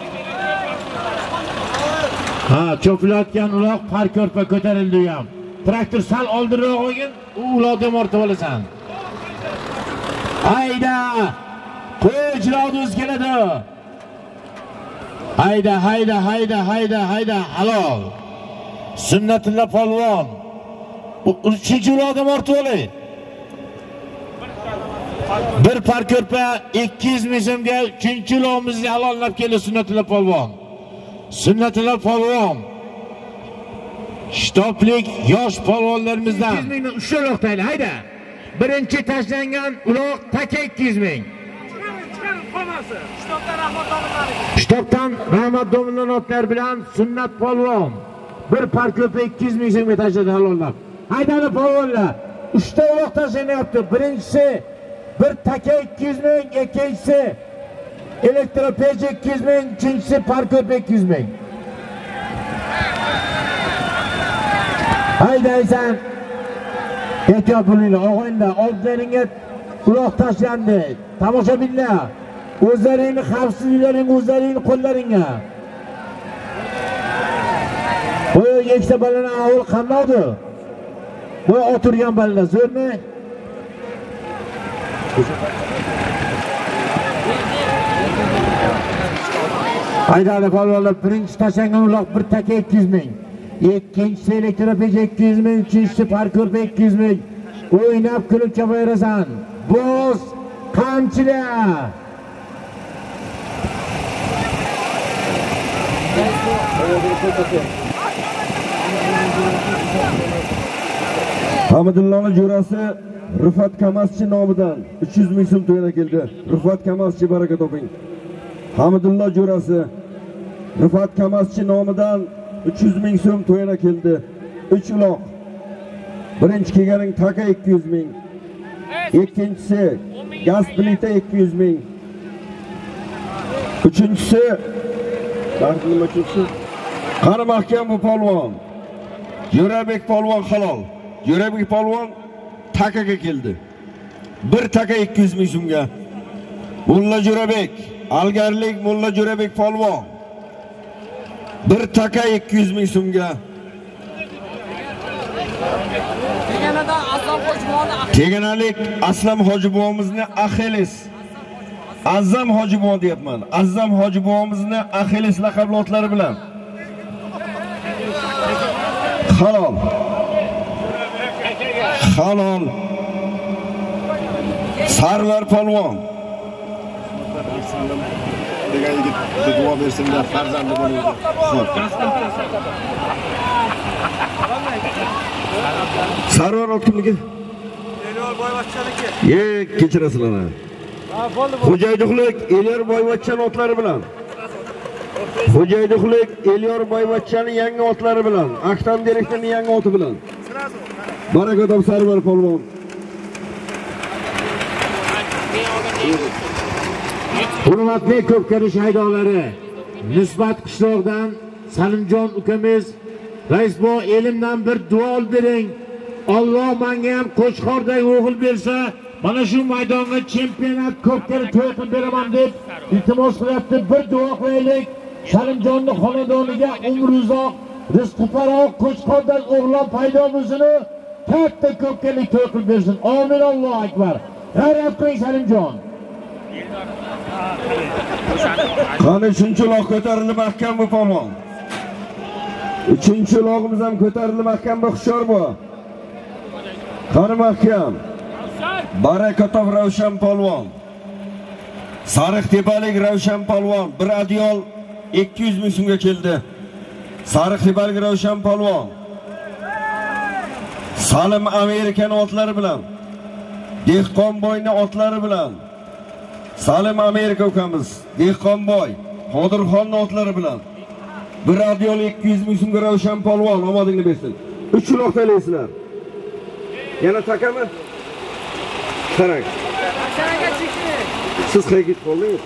Ha, cho'pilayotgan uloq parko'rpa ko'tarildi ham. Traktor sal oldinroq qo'ygin, u uloqdan ortib olasan. Hayda! Qo'ychilarni o'z keladi. Hayda, halol. Sunnatullo polvon. Uchinchi uloqdan ortib olay. Bir parko'rpa 200 ming so'mga uchinchi uloqimizni halollab keldi Sunnatullo polvon. Sunnatullo polvon shtoplik yosh polvonlarimizdan 200 mingni uchta uloq tayla. Hayda. Birinchi tashlangan uloq taka 200 ming. Shtopdan Rahmat domlaning otlar bilan Sunnat polvon bir parko'rpa 200 ming so'mga tashladi halollab. Haydani polvonlar, uchta uloq tashlanyapti. Birinchisi bir taka 200 ming, ikkinchisi elektropech 200 ming, uchinchisi parko'rpa 200 ming. Haydaysan. Ehtiyot bo'linglar, o'g'illar, oldlaringga uloq tashlandi. Tomoshabinlar, o'zlaringni xavfsizliklaring o'zlaringni qo'llaringga. Bu ikkita balalar avval qandoqdi? Bu o'tirgan balalar zo'rmi? Haydali polvonlar, birinchi tashlangan uloq bir taka 200 ming. Ikkinchisi elektropeja 200 ming, uchinchisi parkurda 200 ming. O'ynab kulib chopayrasan. Boz qamchila. Hamidullohning jo'rasi Rifat Kamaschi nomidan 300 ming so'm to'yana keldi. Rifat Kamaschi baraka toping. Hamidulloh jo'rasi Rifat Kamaschi nomidan 300 ming so'm to'yana keldi. 3 uloq. Birinchi kelganing taka 200 ming. Ikkinchisi gaz plita 200 ming. Uchinchisi qani mahkam bu polvon. Jo'rabek polvon halol. Jo'rabek polvon takaga keldi. Bir taka 200 ming so'mga. Mulla Jo'rabek, algarlik Mulla Jo'rabek polvon. Bir taka 200 ming so'mga. Teganalik Aslam Hojibovomizni Axilis. Azzam Hojibovo deyapman. Azzam Hojibovomizni Axilis laqabli otlari bilan. Halol. Halol. Sarvar polvon. Degan yigit duo bersinlar farzandi bo'ladi. Sarvar otniki. Elyor Boyvachchaniki. Kechirasizlar. Xo'jaydiqlik Elyor Boyvachchan otlari bilan. Xo'jaydiqlik Elyor Boyvachchaning yangi otlari bilan, Aktam direktorning yangi oti bilan. Baraka top Sarvar polvon. Hurmatli ko'pkarish haydolari, Nisbat qishloqdan Salimjon ukamiz, rais bu elimdan bir duo bering. Alloh menga ham Qo'chqordagi o'g'il bersa, mana shu maydonga chempionat ko'pkari to'y qilib beraman deb iltimos qilyapti. Bir duo qilaylik. Salimjonning xonadoniga umr uzoq, rizqi faroq, Qo'chqordan o'g'lon paydo bo'lsin, katta ko'pkari to'y qilib bersin. Amin, Allohu akbar. G'ayrat qiling Salimjon. Qani uchinchi uloq ko'tarildi mahkam bu polvon. Uchinchi uloqimiz ham ko'tarildi mahkam bu hushyor bu. Qani mahkam. Barakatov Ravshan polvon. Sariq tepalik Ravshan polvon bir adyol 200 ming so'mga keldi. Sariq tepalik Ravshan polvon. Salim Amerikaning otlari bilan, Dehqonboyning otlari bilan. Salim Amerika ukamiz, Dehqonboy, Qodirxonning otlari bilan. Bir adyol 200 ming so'mga Ravshan polvon omadingni bersin. 3 uloq taylaysizlar. Yana takami? Qarang. Siz qayerga ketib qoldingiz?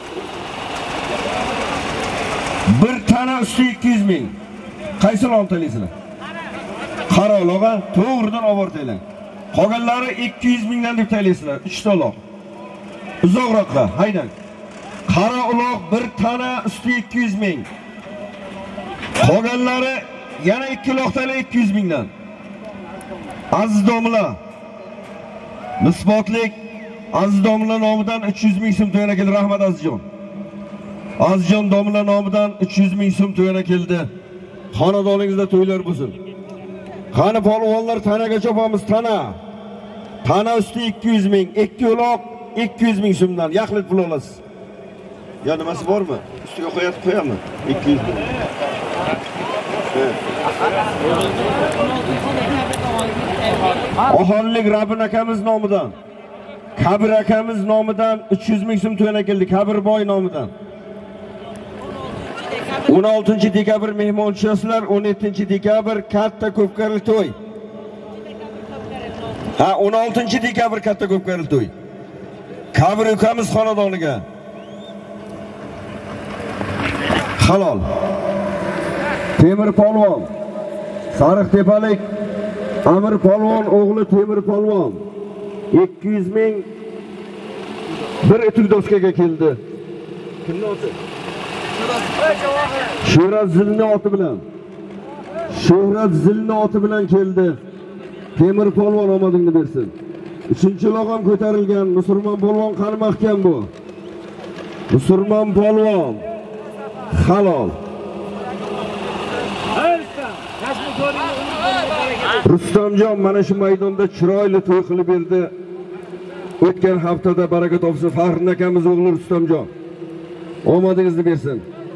Bir tana usti 200 ming. Qaysi uloqni taylaysizlar? Qaro uloqqa to'g'ridan obortaylar. Qolganlari 200 mingdan deb taylaysizlar. 3 ta uloq. Uzoqroqqa haydang. Qaro uloq bir tana usti 200 ming. Qolganlari yana 2 uloq taylar 200 mingdan. Aziz domla, nisbatlik Aziz domla nomidan 300 ming so'm to'yana keldi. Rahmat Azizjon. Azizjon domla nomidan 300 ming so'm to'yana keldi. Xonadoningizda to'ylar bo'lsin. Qani polvonlar tanaga chopamiz, tana. Tana usti 200 ming, 2 uloq 200 ming so'mdan yaxlit pul olasiz. Ya nimasi bormi? Ustiga qo'yatib qo'yami? 200 ming. Oxonlik Rabbin akamiz nomidan, Kabir akamiz nomidan 300 ming so'm to'yana keldi. Kabirboy nomidan. 16 dekabr mehmon tushasizlar, 17 dekabr katta ko'pkarli to'y. Ha, 16 dekabr katta ko'pkarli to'y. Kabir ukamiz xonadoniga. Halol. Temir polvon. Sariq tepalik Amir polvon o'g'li Temir polvon 200 ming bir etik doskaga keldi. Kimning oti? Shuhrat Zilni oti bilan. Shuhrat Zilni oti bilan keldi. Temir polvon omadingni bersin. 3-uloq ko'tarilgan Musulmon polvon qani mahkam bu. Musulmon polvon. halol. Rustamjon mana shu maydonda chiroyli to'y qilib berdi. O'tgan haftada baraka topsin Faxrin akamiz o'g'li Rustamjon. Omadingizni bersin.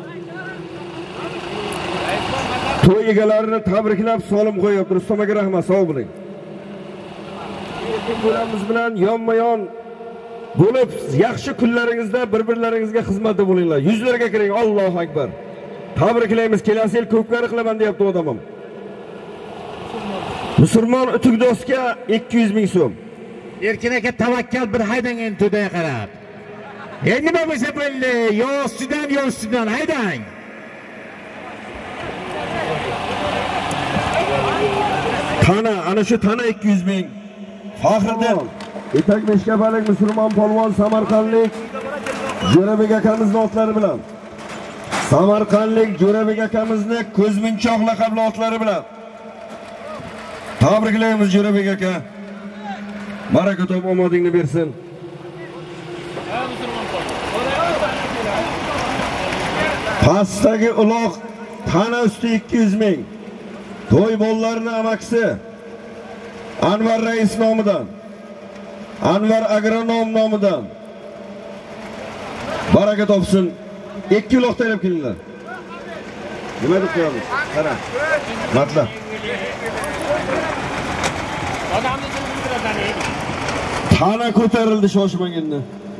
To'y egalarini tabriklab solim qo'yib, Rustam aka rahmat, sog' bo'ling. Bo'lamiz bilan yonma-yon bo'lib, yaxshi kunlaringizda bir-birlaringizga xizmatda bo'linglar. Yuzlarga kiring. Allohu akbar. Tabriklaymiz. Kelasi yil ko'pkari qilaman deyapti odamim. Musulmon Utukdosga 200 ming so'm. Erkin aka tavakkal bir haydang endi to'daga qarab. Nima bo'lsa bo'ldi, yo ustidan haydang. Ana shu tana 200 ming. Faxriddin etak beshkafalik musulmon polvon Samarqandlik Jo'rabek akamizning otlari bilan. Samarqandlik Jo'rabek akamizni ko'zminchoq laqabli otlari bilan. Tabriklaymiz Jo'rabek aka. Baraka top omadingni bersin. Pastdagi uloq tana usti 200 ming. To'y bollarining amaksi Anvar rais nomidan, Anvar agronom nomidan baraka topsin. 2 uloq taylab kelinglar. Nima deb qo'yamiz? Qara. Matla. Tana ko'tarildi, shoshmang endi.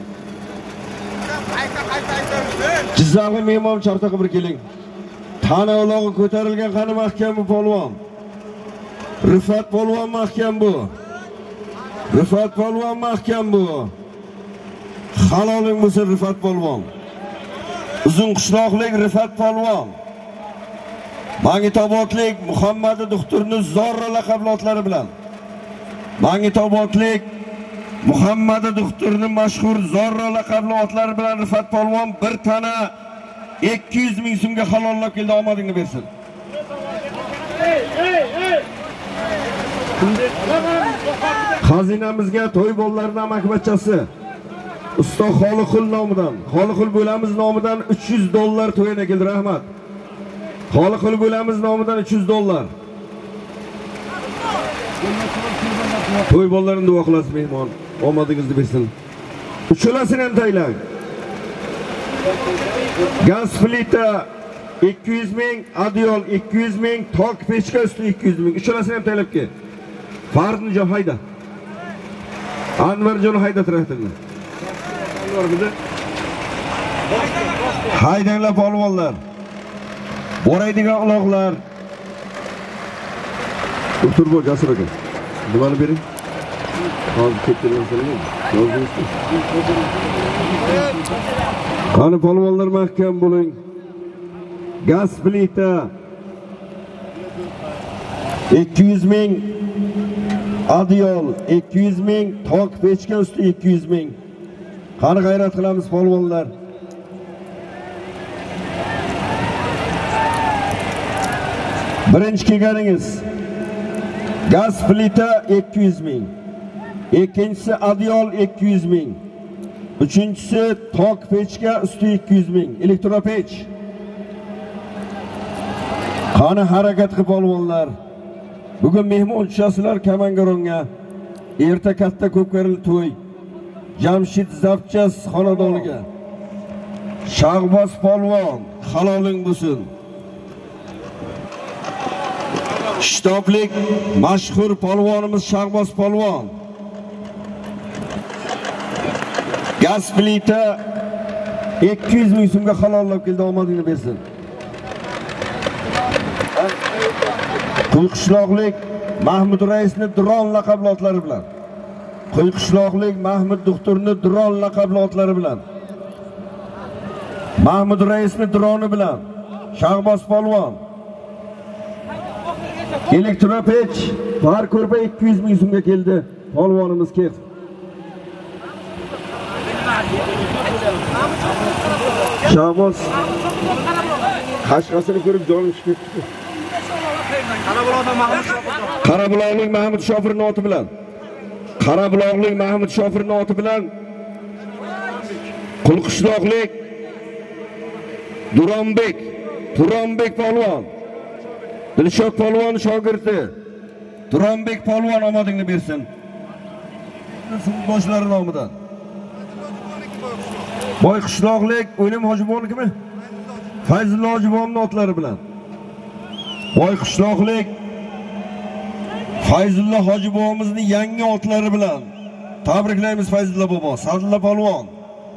Jizzaxli mehmon chartaqa bir keling. Tana ulog'i ko'tarilgan qani mahkam bu polvon. Rifat polvon mahkam bu. Rifat polvon mahkam bu. Haloling bo'lsin Rifat polvon. Uzun qishloqlik Rifat polvon. Mangitobodlik Muhammad doktorning Zorra laqabli otlari bilan. Mangitobodlik Muhammad doktorning mashhur Zorra laqabli otlari bilan Rifat polvon bir tana 200 ming so'mga halollab keldi. Omadingni bersin. Xazinamizga to'y bollarining amakbachchasi usta Xoliqul nomidan, Xoliqul bo'lamiz nomidan $300 to'yina keldi. Rahmat. Xoliqul bo'lamiz nomidan $300. To'y bollarini duo qilasiz mehmon. Omadingizni bersin. Uchalasini ham taylang. Gaz plita 200 ming, adyol 200 ming, tok pechka usti 200 ming. Uchalasini ham taylab kel. Fardinjon hayda. Anvarjon hayda traktorni. Haydanglar polvonlar. Boraydigan uloqlar. O'tir bo'l Jasur aka. Nimani bering? Hozir kettirgansiz. Qani polvonlar mahkam bo'ling. Gaz plita 200 ming, adyol 200 ming, tok pechka usti 200 ming. Qani g'ayrat qilamiz polvonlar. Birinchi kelganingiz gaz plita 200 ming. Ikkinchisi adyol 200 ming. Uchinchisi tok pechka usti 200 ming. Elektropech. Qani harakat qilib polvonlar. Bugun mehmon tushasizlar Kamangaronga. Erta katta ko'pkaril to'y. Jamshid Zapchas xonadoniga. Shahboz polvon, haloling bo'lsin. Shtoblik mashhur polvonimiz Shahboz polvon. Gaz plita 200 ming so'mga halollab keldi. Omadingni bersin. Qo'yqishloqlik Mahmud raisni Dron laqabli otlari bilan. Qo'yqishloqlik Mahmud doktorni Dron laqabli otlari bilan. Mahmud raisni Droni bilan. Shahboz polvon. Elektropech har ko'rpa 200 ming so'mga keldi. Polvonimiz kef. Shahboz Qashqasini ko'rib jonim chiqib ketdi. Qarabuloqlik Mahmud Shofirning oti bilan. Qarabuloqlik Mahmud Shofirning oti bilan. Qulqishloqlik Turonbek polvon. Dilshod polvon shogirdi. Turonbek polvon omadingni bersin. Boshlar nomidan. Boyqishloqlik O'lim Hojibonovnikimi? Fayzulla Hojibonovning otlari bilan. Boyqishloqlik Fayzulla Hojibovimizning yangi otlari bilan tabriklaymiz Fayzulla bobo. Sadulla polvon.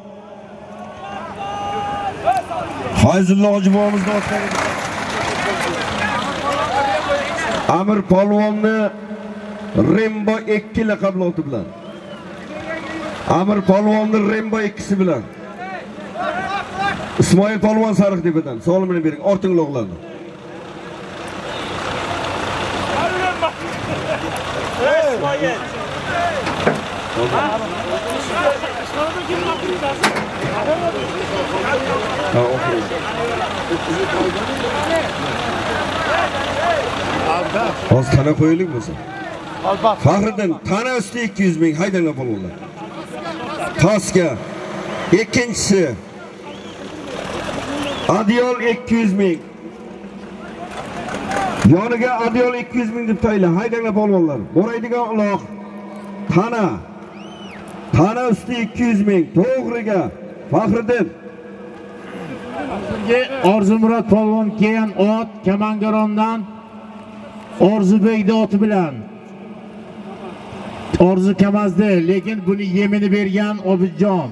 Fayzulla Hojibovimizning otlari. Amir polvonni Rembo 2 laqabli oti bilan. Amir polvonni Rembo 2si bilan. Ismoil polvon Sariqtepadan salomini bering, ortingloqlarni. Hozir tana qo'yaylik bo'lsa. Faxriddin tana usti 200 ming haydanglar polvonlar. Toska ikkinchisi Adiyol 200 ming. Yoniga Adiyol 200 ming deb tayla. Haydanglar polvonlar. Boraydigan uloq. Tana usti 200 ming. To'g'riga Faxriddin. Orzumurod polvon kelgan ot Kamangarondan Orzubekning oti bilan. Orzu kamazdi, lekin buni yemini bergan Obidjon.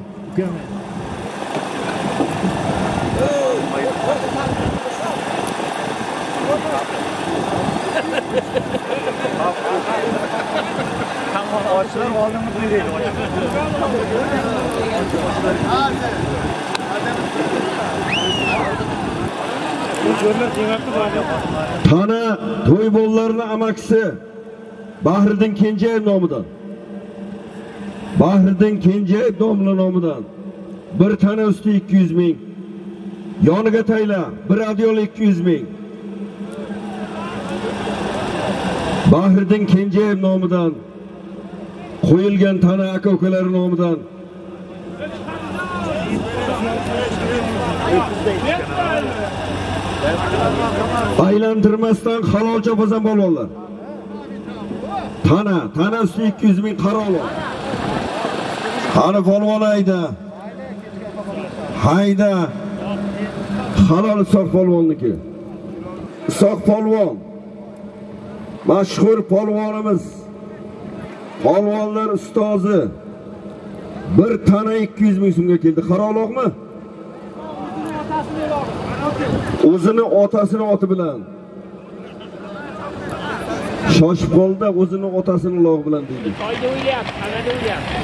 Tana to'y bo'llarini amakisi Bahriddin Kenjayev nomidan. Bahriddin Kenjayev domla nomidan. Bir tana usti 200 ming. Yoniga tayla bir Adiyol 200 ming. Bahriddin Kenjayev nomidan qo'yilgan tana aka-ukalari nomidan. Aylantirmasdan halol chopasan polvonlar. Tana usti 200 ming qaroli. Qani polvon hayda. Halol Isoq polvonniki. Isoq polvon mashhur polvonimiz. Polvonlar ustozi. Bir tana 200 ming so'mga keldi. Qaroloqmi? O'zini otasini oti bilan. Shoshib qoldi, o'zini otasini log' bilan deydi. Toyda o'ylayapti, qanada o'ylayapti.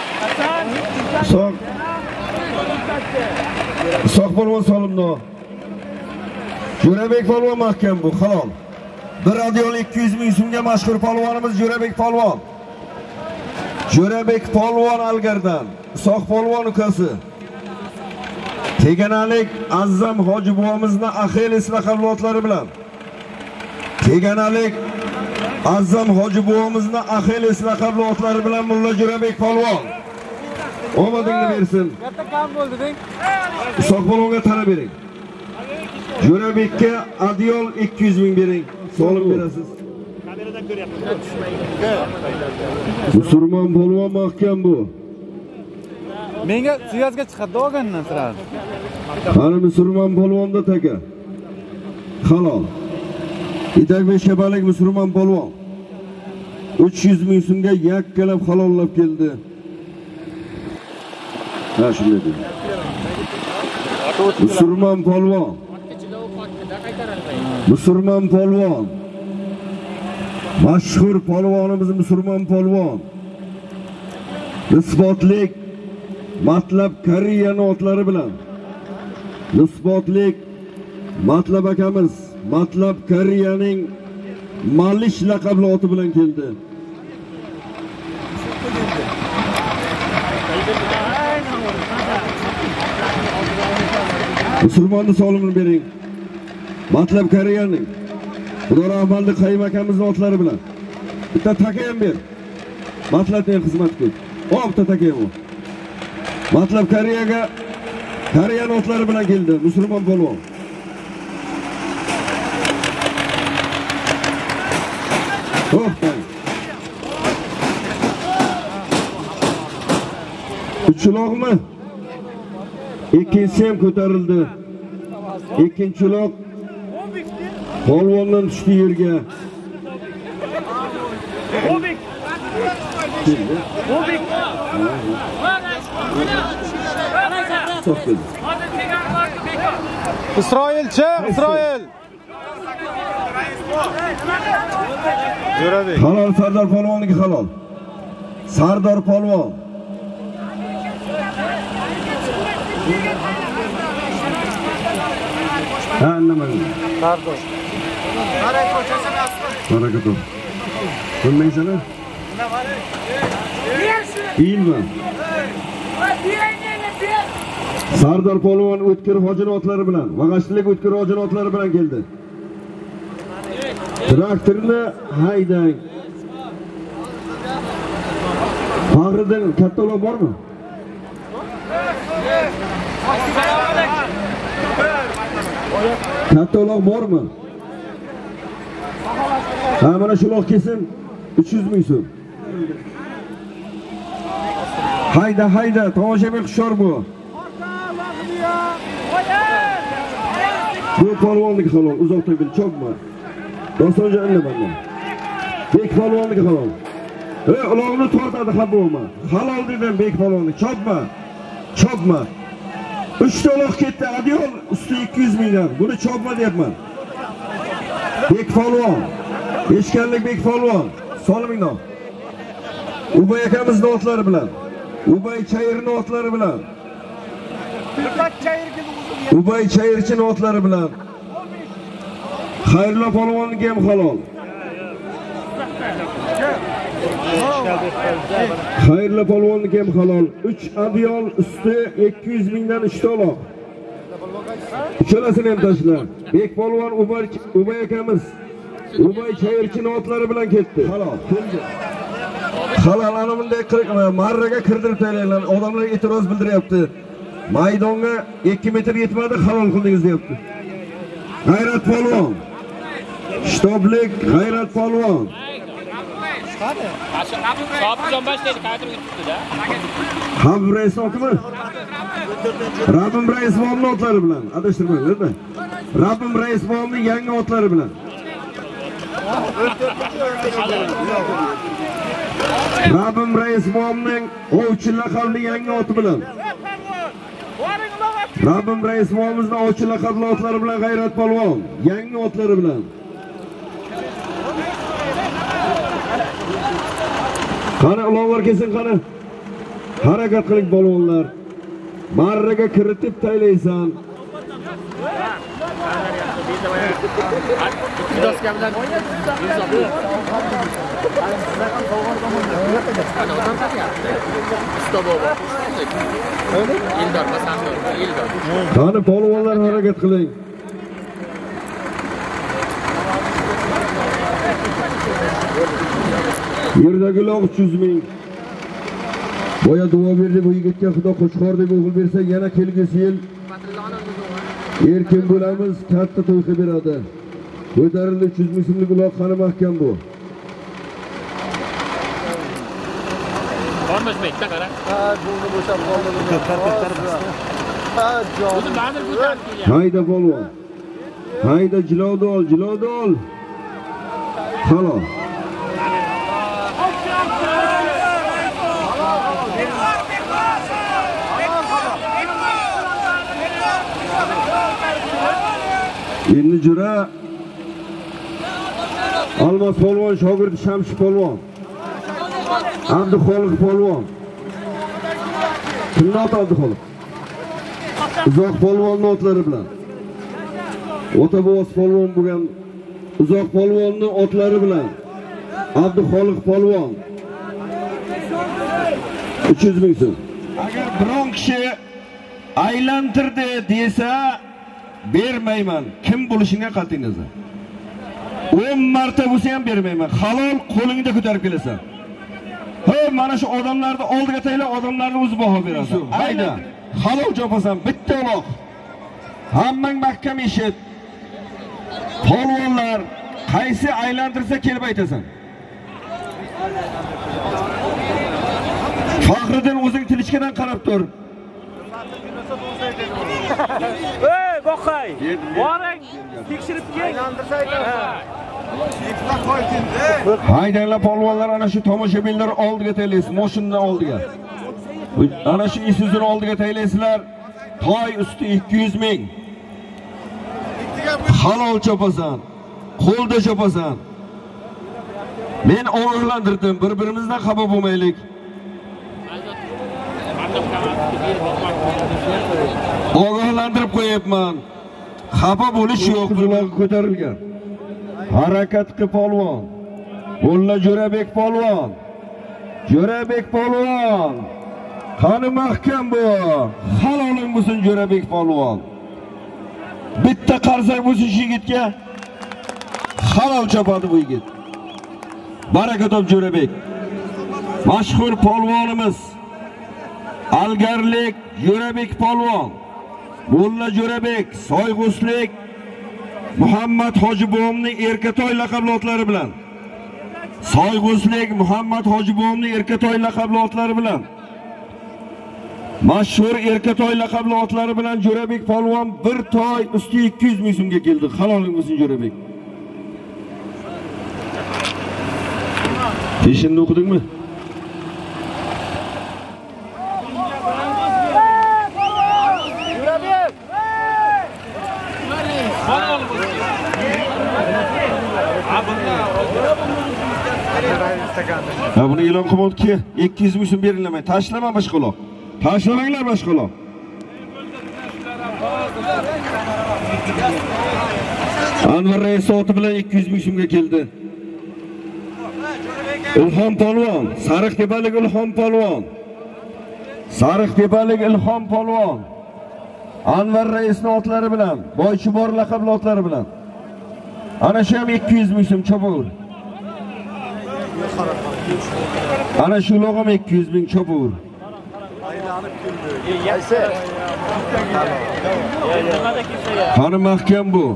Isoq polvon solimno. Jo'rabek polvon mahkam bu, halol. Bir Adiyol 200 ming so'mga mashhur polvonimiz Jo'rabek polvon. Jo'rabek polvon Algardan, Isoq polvon ukasi. Teganalik Azzam Hoji buvamizning Axelis laqabli otlari bilan. Teganalik Azzam Hoji buvamizning Axelis laqabli otlari bilan Mulla Jo'rabek polvon. Omadingni bersin. Katta kam bo'ldi deng. Isoq polvonga tana bering. Jo'rabekka Adiyol 200 ming bering. Solim berasiz. Kameradan ko'ryapman. Musulmon polvon mahkam bu. Menga suyazga chiqadi olgandan sirasi. Qani musulmon polvonda taka. Halol. Idak beshabalik musulmon polvon. 300 ming so'mga yakkalab halollab keldi. Ha, shunday deydi. Musulmon polvon. Musulmon polvon. Mashhur polvonimiz musulmon polvon. Nisbotlik Matlab Kariyaning otlari bilan. Nisbotlik Matlab akamiz Matlab Kariyaning Malish laqabli oti bilan keldi. Musulmonni solimini bering. Matlab Kariyaning Xudo rahmatli Qayim akamizning otlari bilan. Bitta taka ham ber. Matlabning xizmat qil. Bitta taka ham. Matlab Kariyaga Qariya otlari bilan keldi Musulmon polvon. To'xtang. Uchiloqmi? Ikkinchisi ham ko'tarildi. Ikkinchi uloq polvondan tushdi yerga. Bobik. İsroilchi, Isroil. Jo'rabek. Halol Sardor polvonniki halol. Sardor polvon. Ha, nima? Sardor. Barakat ol. Bilmaysana? İyilmi? Sardor polvon O'tkir Hojin otlari bilan, Vag'ashlik O'tkir Hojin otlari bilan keldi. Traktorni haydang. Bag'ridan katta uloq bormi? Katta uloq bormi? Ha, mana shu uloq kelsin 300 ming so'm. Hayda, tomoshabin hushyor bu. Bu polvonniki halol, uzoqdan kel, chopma. Dostonja indamanman. Bek polvonniki halol. Uloqni tortadi haboma. Halol dedim Bek polvonni, chopma. 3 ta uloq ketdi, adyol usti 200 mingdan. Buni chopma deyapman. Bek polvon. Eshkanlik Bek polvon. Solimingdan. Ubay akamizning otlari bilan. Ubay Chayirning otlari bilan. Ubay Chayirchining otlari bilan. Xayrullo polvonning ham halol. Xayrullo polvonning ham halol. 3 adyol usti 200 mingdan 3 ta uloq. Uchalasini ham tashla. Bek polvon Ubay akamiz Ubay Chayirchining otlari bilan ketdi. Halol. Halol ana bunday marraga kirdirib tayyorlar. Odamlar e'tiroz bildiryapti. Maydonga 2 metr yetmadi, halol qildingiz deyapti. G'ayrat polvon. Shtoblik G'ayrat polvon. Sobitjon boshlaydi, kadr o'tibdi-da. Habib Rais otimi? Rabbim Rais momning otlari bilan. Adashtirmanglar-da. Rabbim Rais momning yangi otlari bilan. Rabbim Rais momning ovchi laqabli yangi oti bilan. Rabbim Rais momimizning ovchi laqabli otlari bilan G'ayrat polvon yangi otlari bilan. Qani uloqlar kelsin, qani. Harakat qiling polvonlar. Marraga kiritib taylaysan. Qani polvonlar harakat qiling. Yerdagi uloq 300 ming. Boya duo berdi bu yigitga, Xudo qo'chqor deb o'g'il bersa, yana kelgusi yil erkin bo'lamiz, katta to'y qilib beradi. Ko'tarildi 300 ming so'mlik uloq, qani mahkam bu. Bormasmaydi, qara. Ha, buni bo'shab qoldi. Hayda polvon. Hayda jilodol. Halol. Endi jura Almos polvon shogirdi Shamshi polvon. Abduxoliq polvon. Kimni oti Abduxoliq? Uzoq polvonning otlari bilan. Otaboz polvon bo'lgan Uzoq polvonning otlari bilan. Abduxoliq polvon. 300 ming so'm. Agar biron kishi aylantirdi desa bermayman. Kim bo'lishiga qat'iy nazar. 10 marta bo'lsa ham bermayman. Halol qo'lingda ko'tarib kelasan. Hey, mana shu odamlarni oldiga tayla, odamlarni o'zi baho beradi. Hayda. halol chopasan, bitta uloq. Hammang mahkam eshit. Polvonlar qaysi aylantirsa kelib aytasan. Faxriddin o'zing tilichkadan qarab tur. Ey, boqay. Boring, tekshirib kel. Haydanglar polvonlar, ana shu tomoshabinlar oldiga taylaysiz, mashinadan oldiga. Ana shu Isuzu'ni oldiga taylaysizlar. Toy usti 200 ming. Halol chopasan, qo'lda chopasan. Men ogohlantirdim, bir-birimizdan xafa bo'lmaylik. Ogohlantirib qo'yapman. Xafa bo'lish yo'q, uloq ko'tarilgan. Harakat qil polvon. Mulla Jo'rabek polvon. Jo'rabek polvon. Qani mahkam bu. Haloling bo'lsin Jo'rabek polvon. Bitta qarsak bo'lsin shu yigitga. Halol chopadi bu yigit. Baraka top Jo'rabek. Mashhur polvonimiz. Algarlik Jo'rabek polvon. Mulla Jo'rabek, Soyg'uslik Muhammad Hojibovning Erkatoy laqabli otlari bilan. Soyg'uslik Muhammad Hojibovning Erkatoy laqabli otlari bilan. Mashhur Erkatoy laqabli otlari bilan Jo'rabek polvon bir toy usti 200 ming so'mga keldi. Haloling bo'lsin Jo'rabek. Peshinni o'qidingmi? Ha buni e'lon qilmoqki 200 ming so'm berilmay. Tashlama boshqaloq. Tashlamanglar boshqaloq. Anvar rais oti bilan 200 ming so'mga keldi. Ilhom polvon, Sariqtepalik Ilhom polvon. Sariqtepalik Ilhom polvon. Anvar raisning otlari bilan, Boychibor laqabli otlari bilan. Ana shu ham 200 ming so'm chopaver. Ana shu log'am 200 ming chopaver. Qani mahkam bu.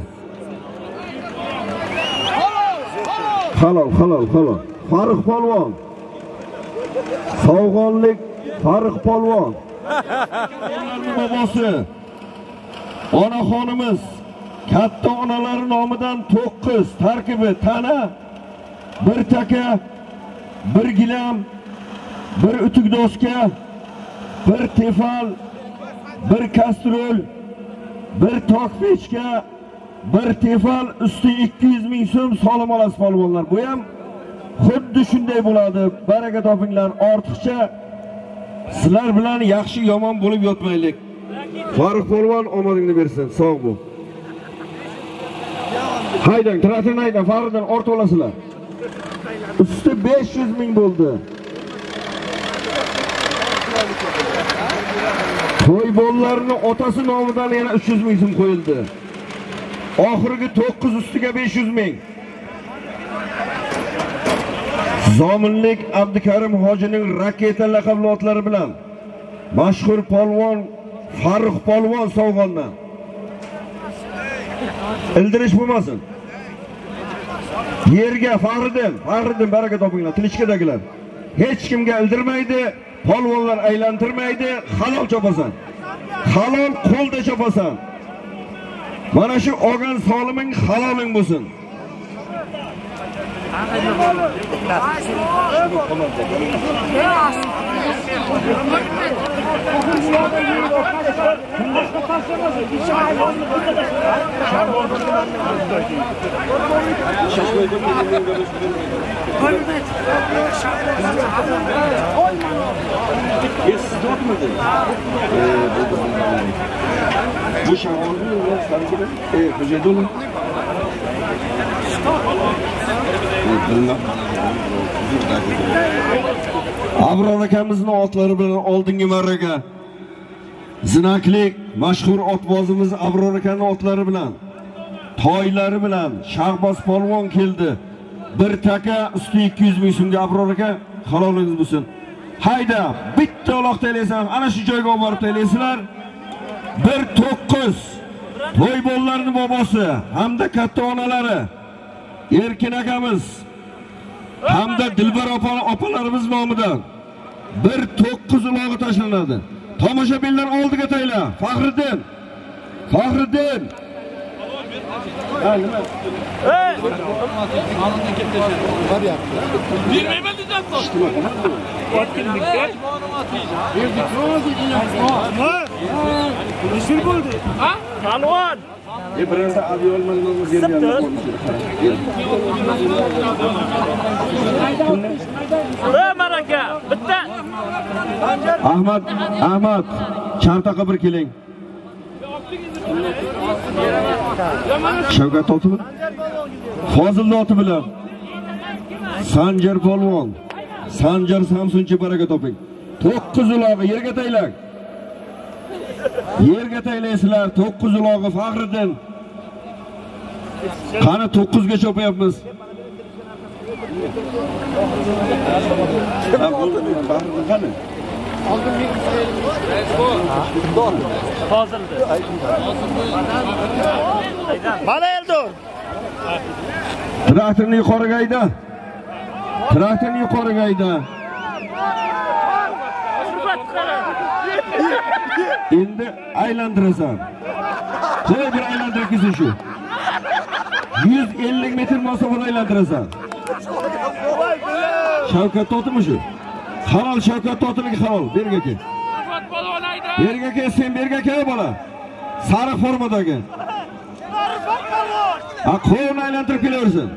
Halol. Farruh polvon. Sovg'onlik Farruh polvon. Bobosi. Onaxonimiz katta onalari nomidan 9 tarkibi tana, bir taka, bir gilam, bir utuk doska, bir tefal, bir kastrol, bir tok pechka, bir tefal usti 200 ming so'm solim olasiz polvonlar. Bu ham xuddi shunday bo'ladi. Baraka topinglar. Ortiqcha sizlar bilan yaxshi yomon bo'lib yotmaylik. Farruh polvon omadingni bersin. Sog' bo'l. Haydang, traktorni haydang, Farruhdan ortib olasizlar. Usti 500 ming bo'ldi. To'y bolalarni otasi nomidan yana 300 ming so'm qo'yildi. Oxirgi 9 ustiga 500 ming. Zominlik Abdukarim hojining raketa laqabli otlari bilan mashhur polvon Farruh polvon Sovg'ondan. Ildirish bo'lmasin. Yerga Faxriddin baraka topinglar, tilichkadagilar. Hech kimga ildirmaydi, polvonlar aylantirmaydi, halol chopasan. Halol qo'lda chopasan. Mana shu olgan soliming haloling bo'lsin. Bu Abror akamizning otlari bilan oldingi marraga Zinaklik mashhur otbozimiz Abror akaning otlari bilan toylari bilan Shahboz polvon keldi. Bir taka usti 200 ming so'mga Abror aka halolingiz bo'lsin. hayda bitta uloq taylaysan, ana shu joyga olib borib taylaysizlar. 1-9 to'y bolalarining bobosi hamda katta onalari Erkin akamiz hamda Dilbar opalarimiz nomidan 1-9 ulog'i tashlanadi. Tomoshabinlar oldiga tayla. Faxriddin. Bermayman dejapti. Nishil bo'ldi. Ha? Palvon. Birinchi aviolmanimiz yerga Maraka, bitta. Ahmad, Chantaqa bir keling. Shavkat oti bilan, Fozil oti bilan, Sanjar polvon, Sanjar Samsunchi baraka toping. 9 ulog'i yerga taylang. Yerga taylaysizlar 9 ulog'i Faxriddin. Qani 9 ga chopayapmiz. Qani? Mana Eldor. Traktorni yuqoriga hayda. Endi aylantirasan. Qo'y bir aylantirib kelsin shu. 150 metr masofada aylantirasan. Shavkat otimi shu? Halol Shavkat otiniki halol. Berga kel. Berga kel, sen berga kel bola. Sariq formadagi. Qo'yni aylantirib kelaversin.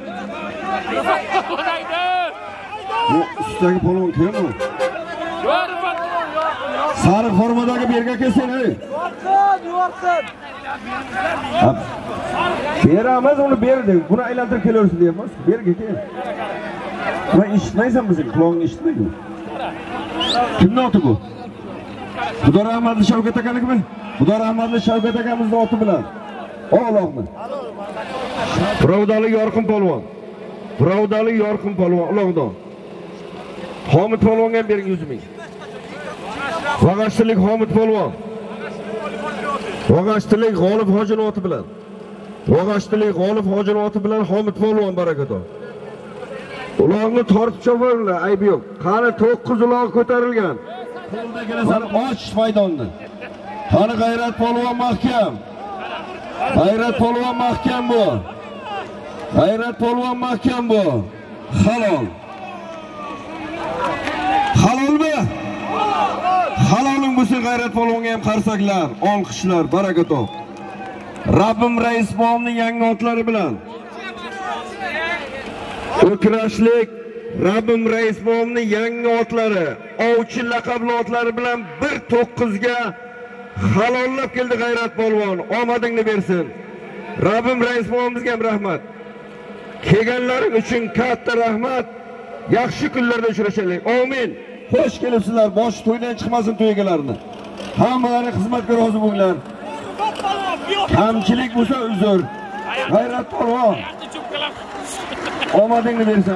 Bu ustidagi polvon kim u? Sariq formadagi berga kelsin, ey. Beramiz, uni berdik. Buni aylantirib kelaversin deyapmiz. Berga kel. Buni eshitmaysan bizni, quloqni eshitmaydi. Kimning oti bu? Xudo rahmatli Shavkat akanikimi? Xudo rahmatli Shavkat akamizning oti bilan. O'loqni. Birovdalik yorqin polvon. Uloqdan. Homid polvonga ham bering 100 ming. Vag'ashtilik Homid polvon. Vag'ashtilik G'olib hojining oti bilan. Homid polvon barakato. Uloqni tortib cho'g'irlar, aybi yo'q. Qani 9 uloq ko'tarilgan. Qo'ldagilar och maydonni. Qani G'ayrat polvon mahkam. G'ayrat polvon mahkam bu. Halol. Halolmi? Haloling bo'lsa G'ayrat polvonga ham qarsaklar, olqishlar, baraka top. Rabbim rais bo'mning yangi otlari bilan. O'krashlik Rabbim rais bo'mning yangi otlari, ovchi laqabli otlari bilan 1-9 ga halollab keldi G'ayrat polvon. Omadingni bersin. Rabbim rais bo'mimizga ham rahmat. Kelganlaring uchun katta rahmat. Yaxshi kunlarda uchrashaylik. Amin. Xo'sh kelibsizlar. Bosh to'ydan chiqmasin to'y egalarini. Hammalaring xizmatga rozi bo'linglar. Kamchilik bo'lsa uzr. G'ayrat polvon. Omadingni bersin.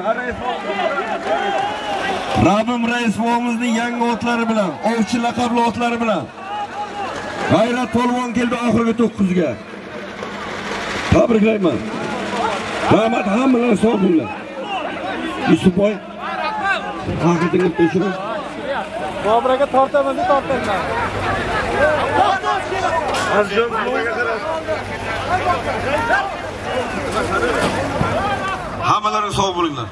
Rabbim rais bo'mimizning yangi otlari bilan, ovchi laqabli otlari bilan. G'ayrat polvon keldi oxirgi 9 ga. Tabriklayman. Rahmat, hammalar sog' bo'linglar. Yusufboy. Haqiqatga tekshirib. Bobraga tortaman deb tortayman. Azjon qo'liga qarab. Hammalaring sog' bo'linglar.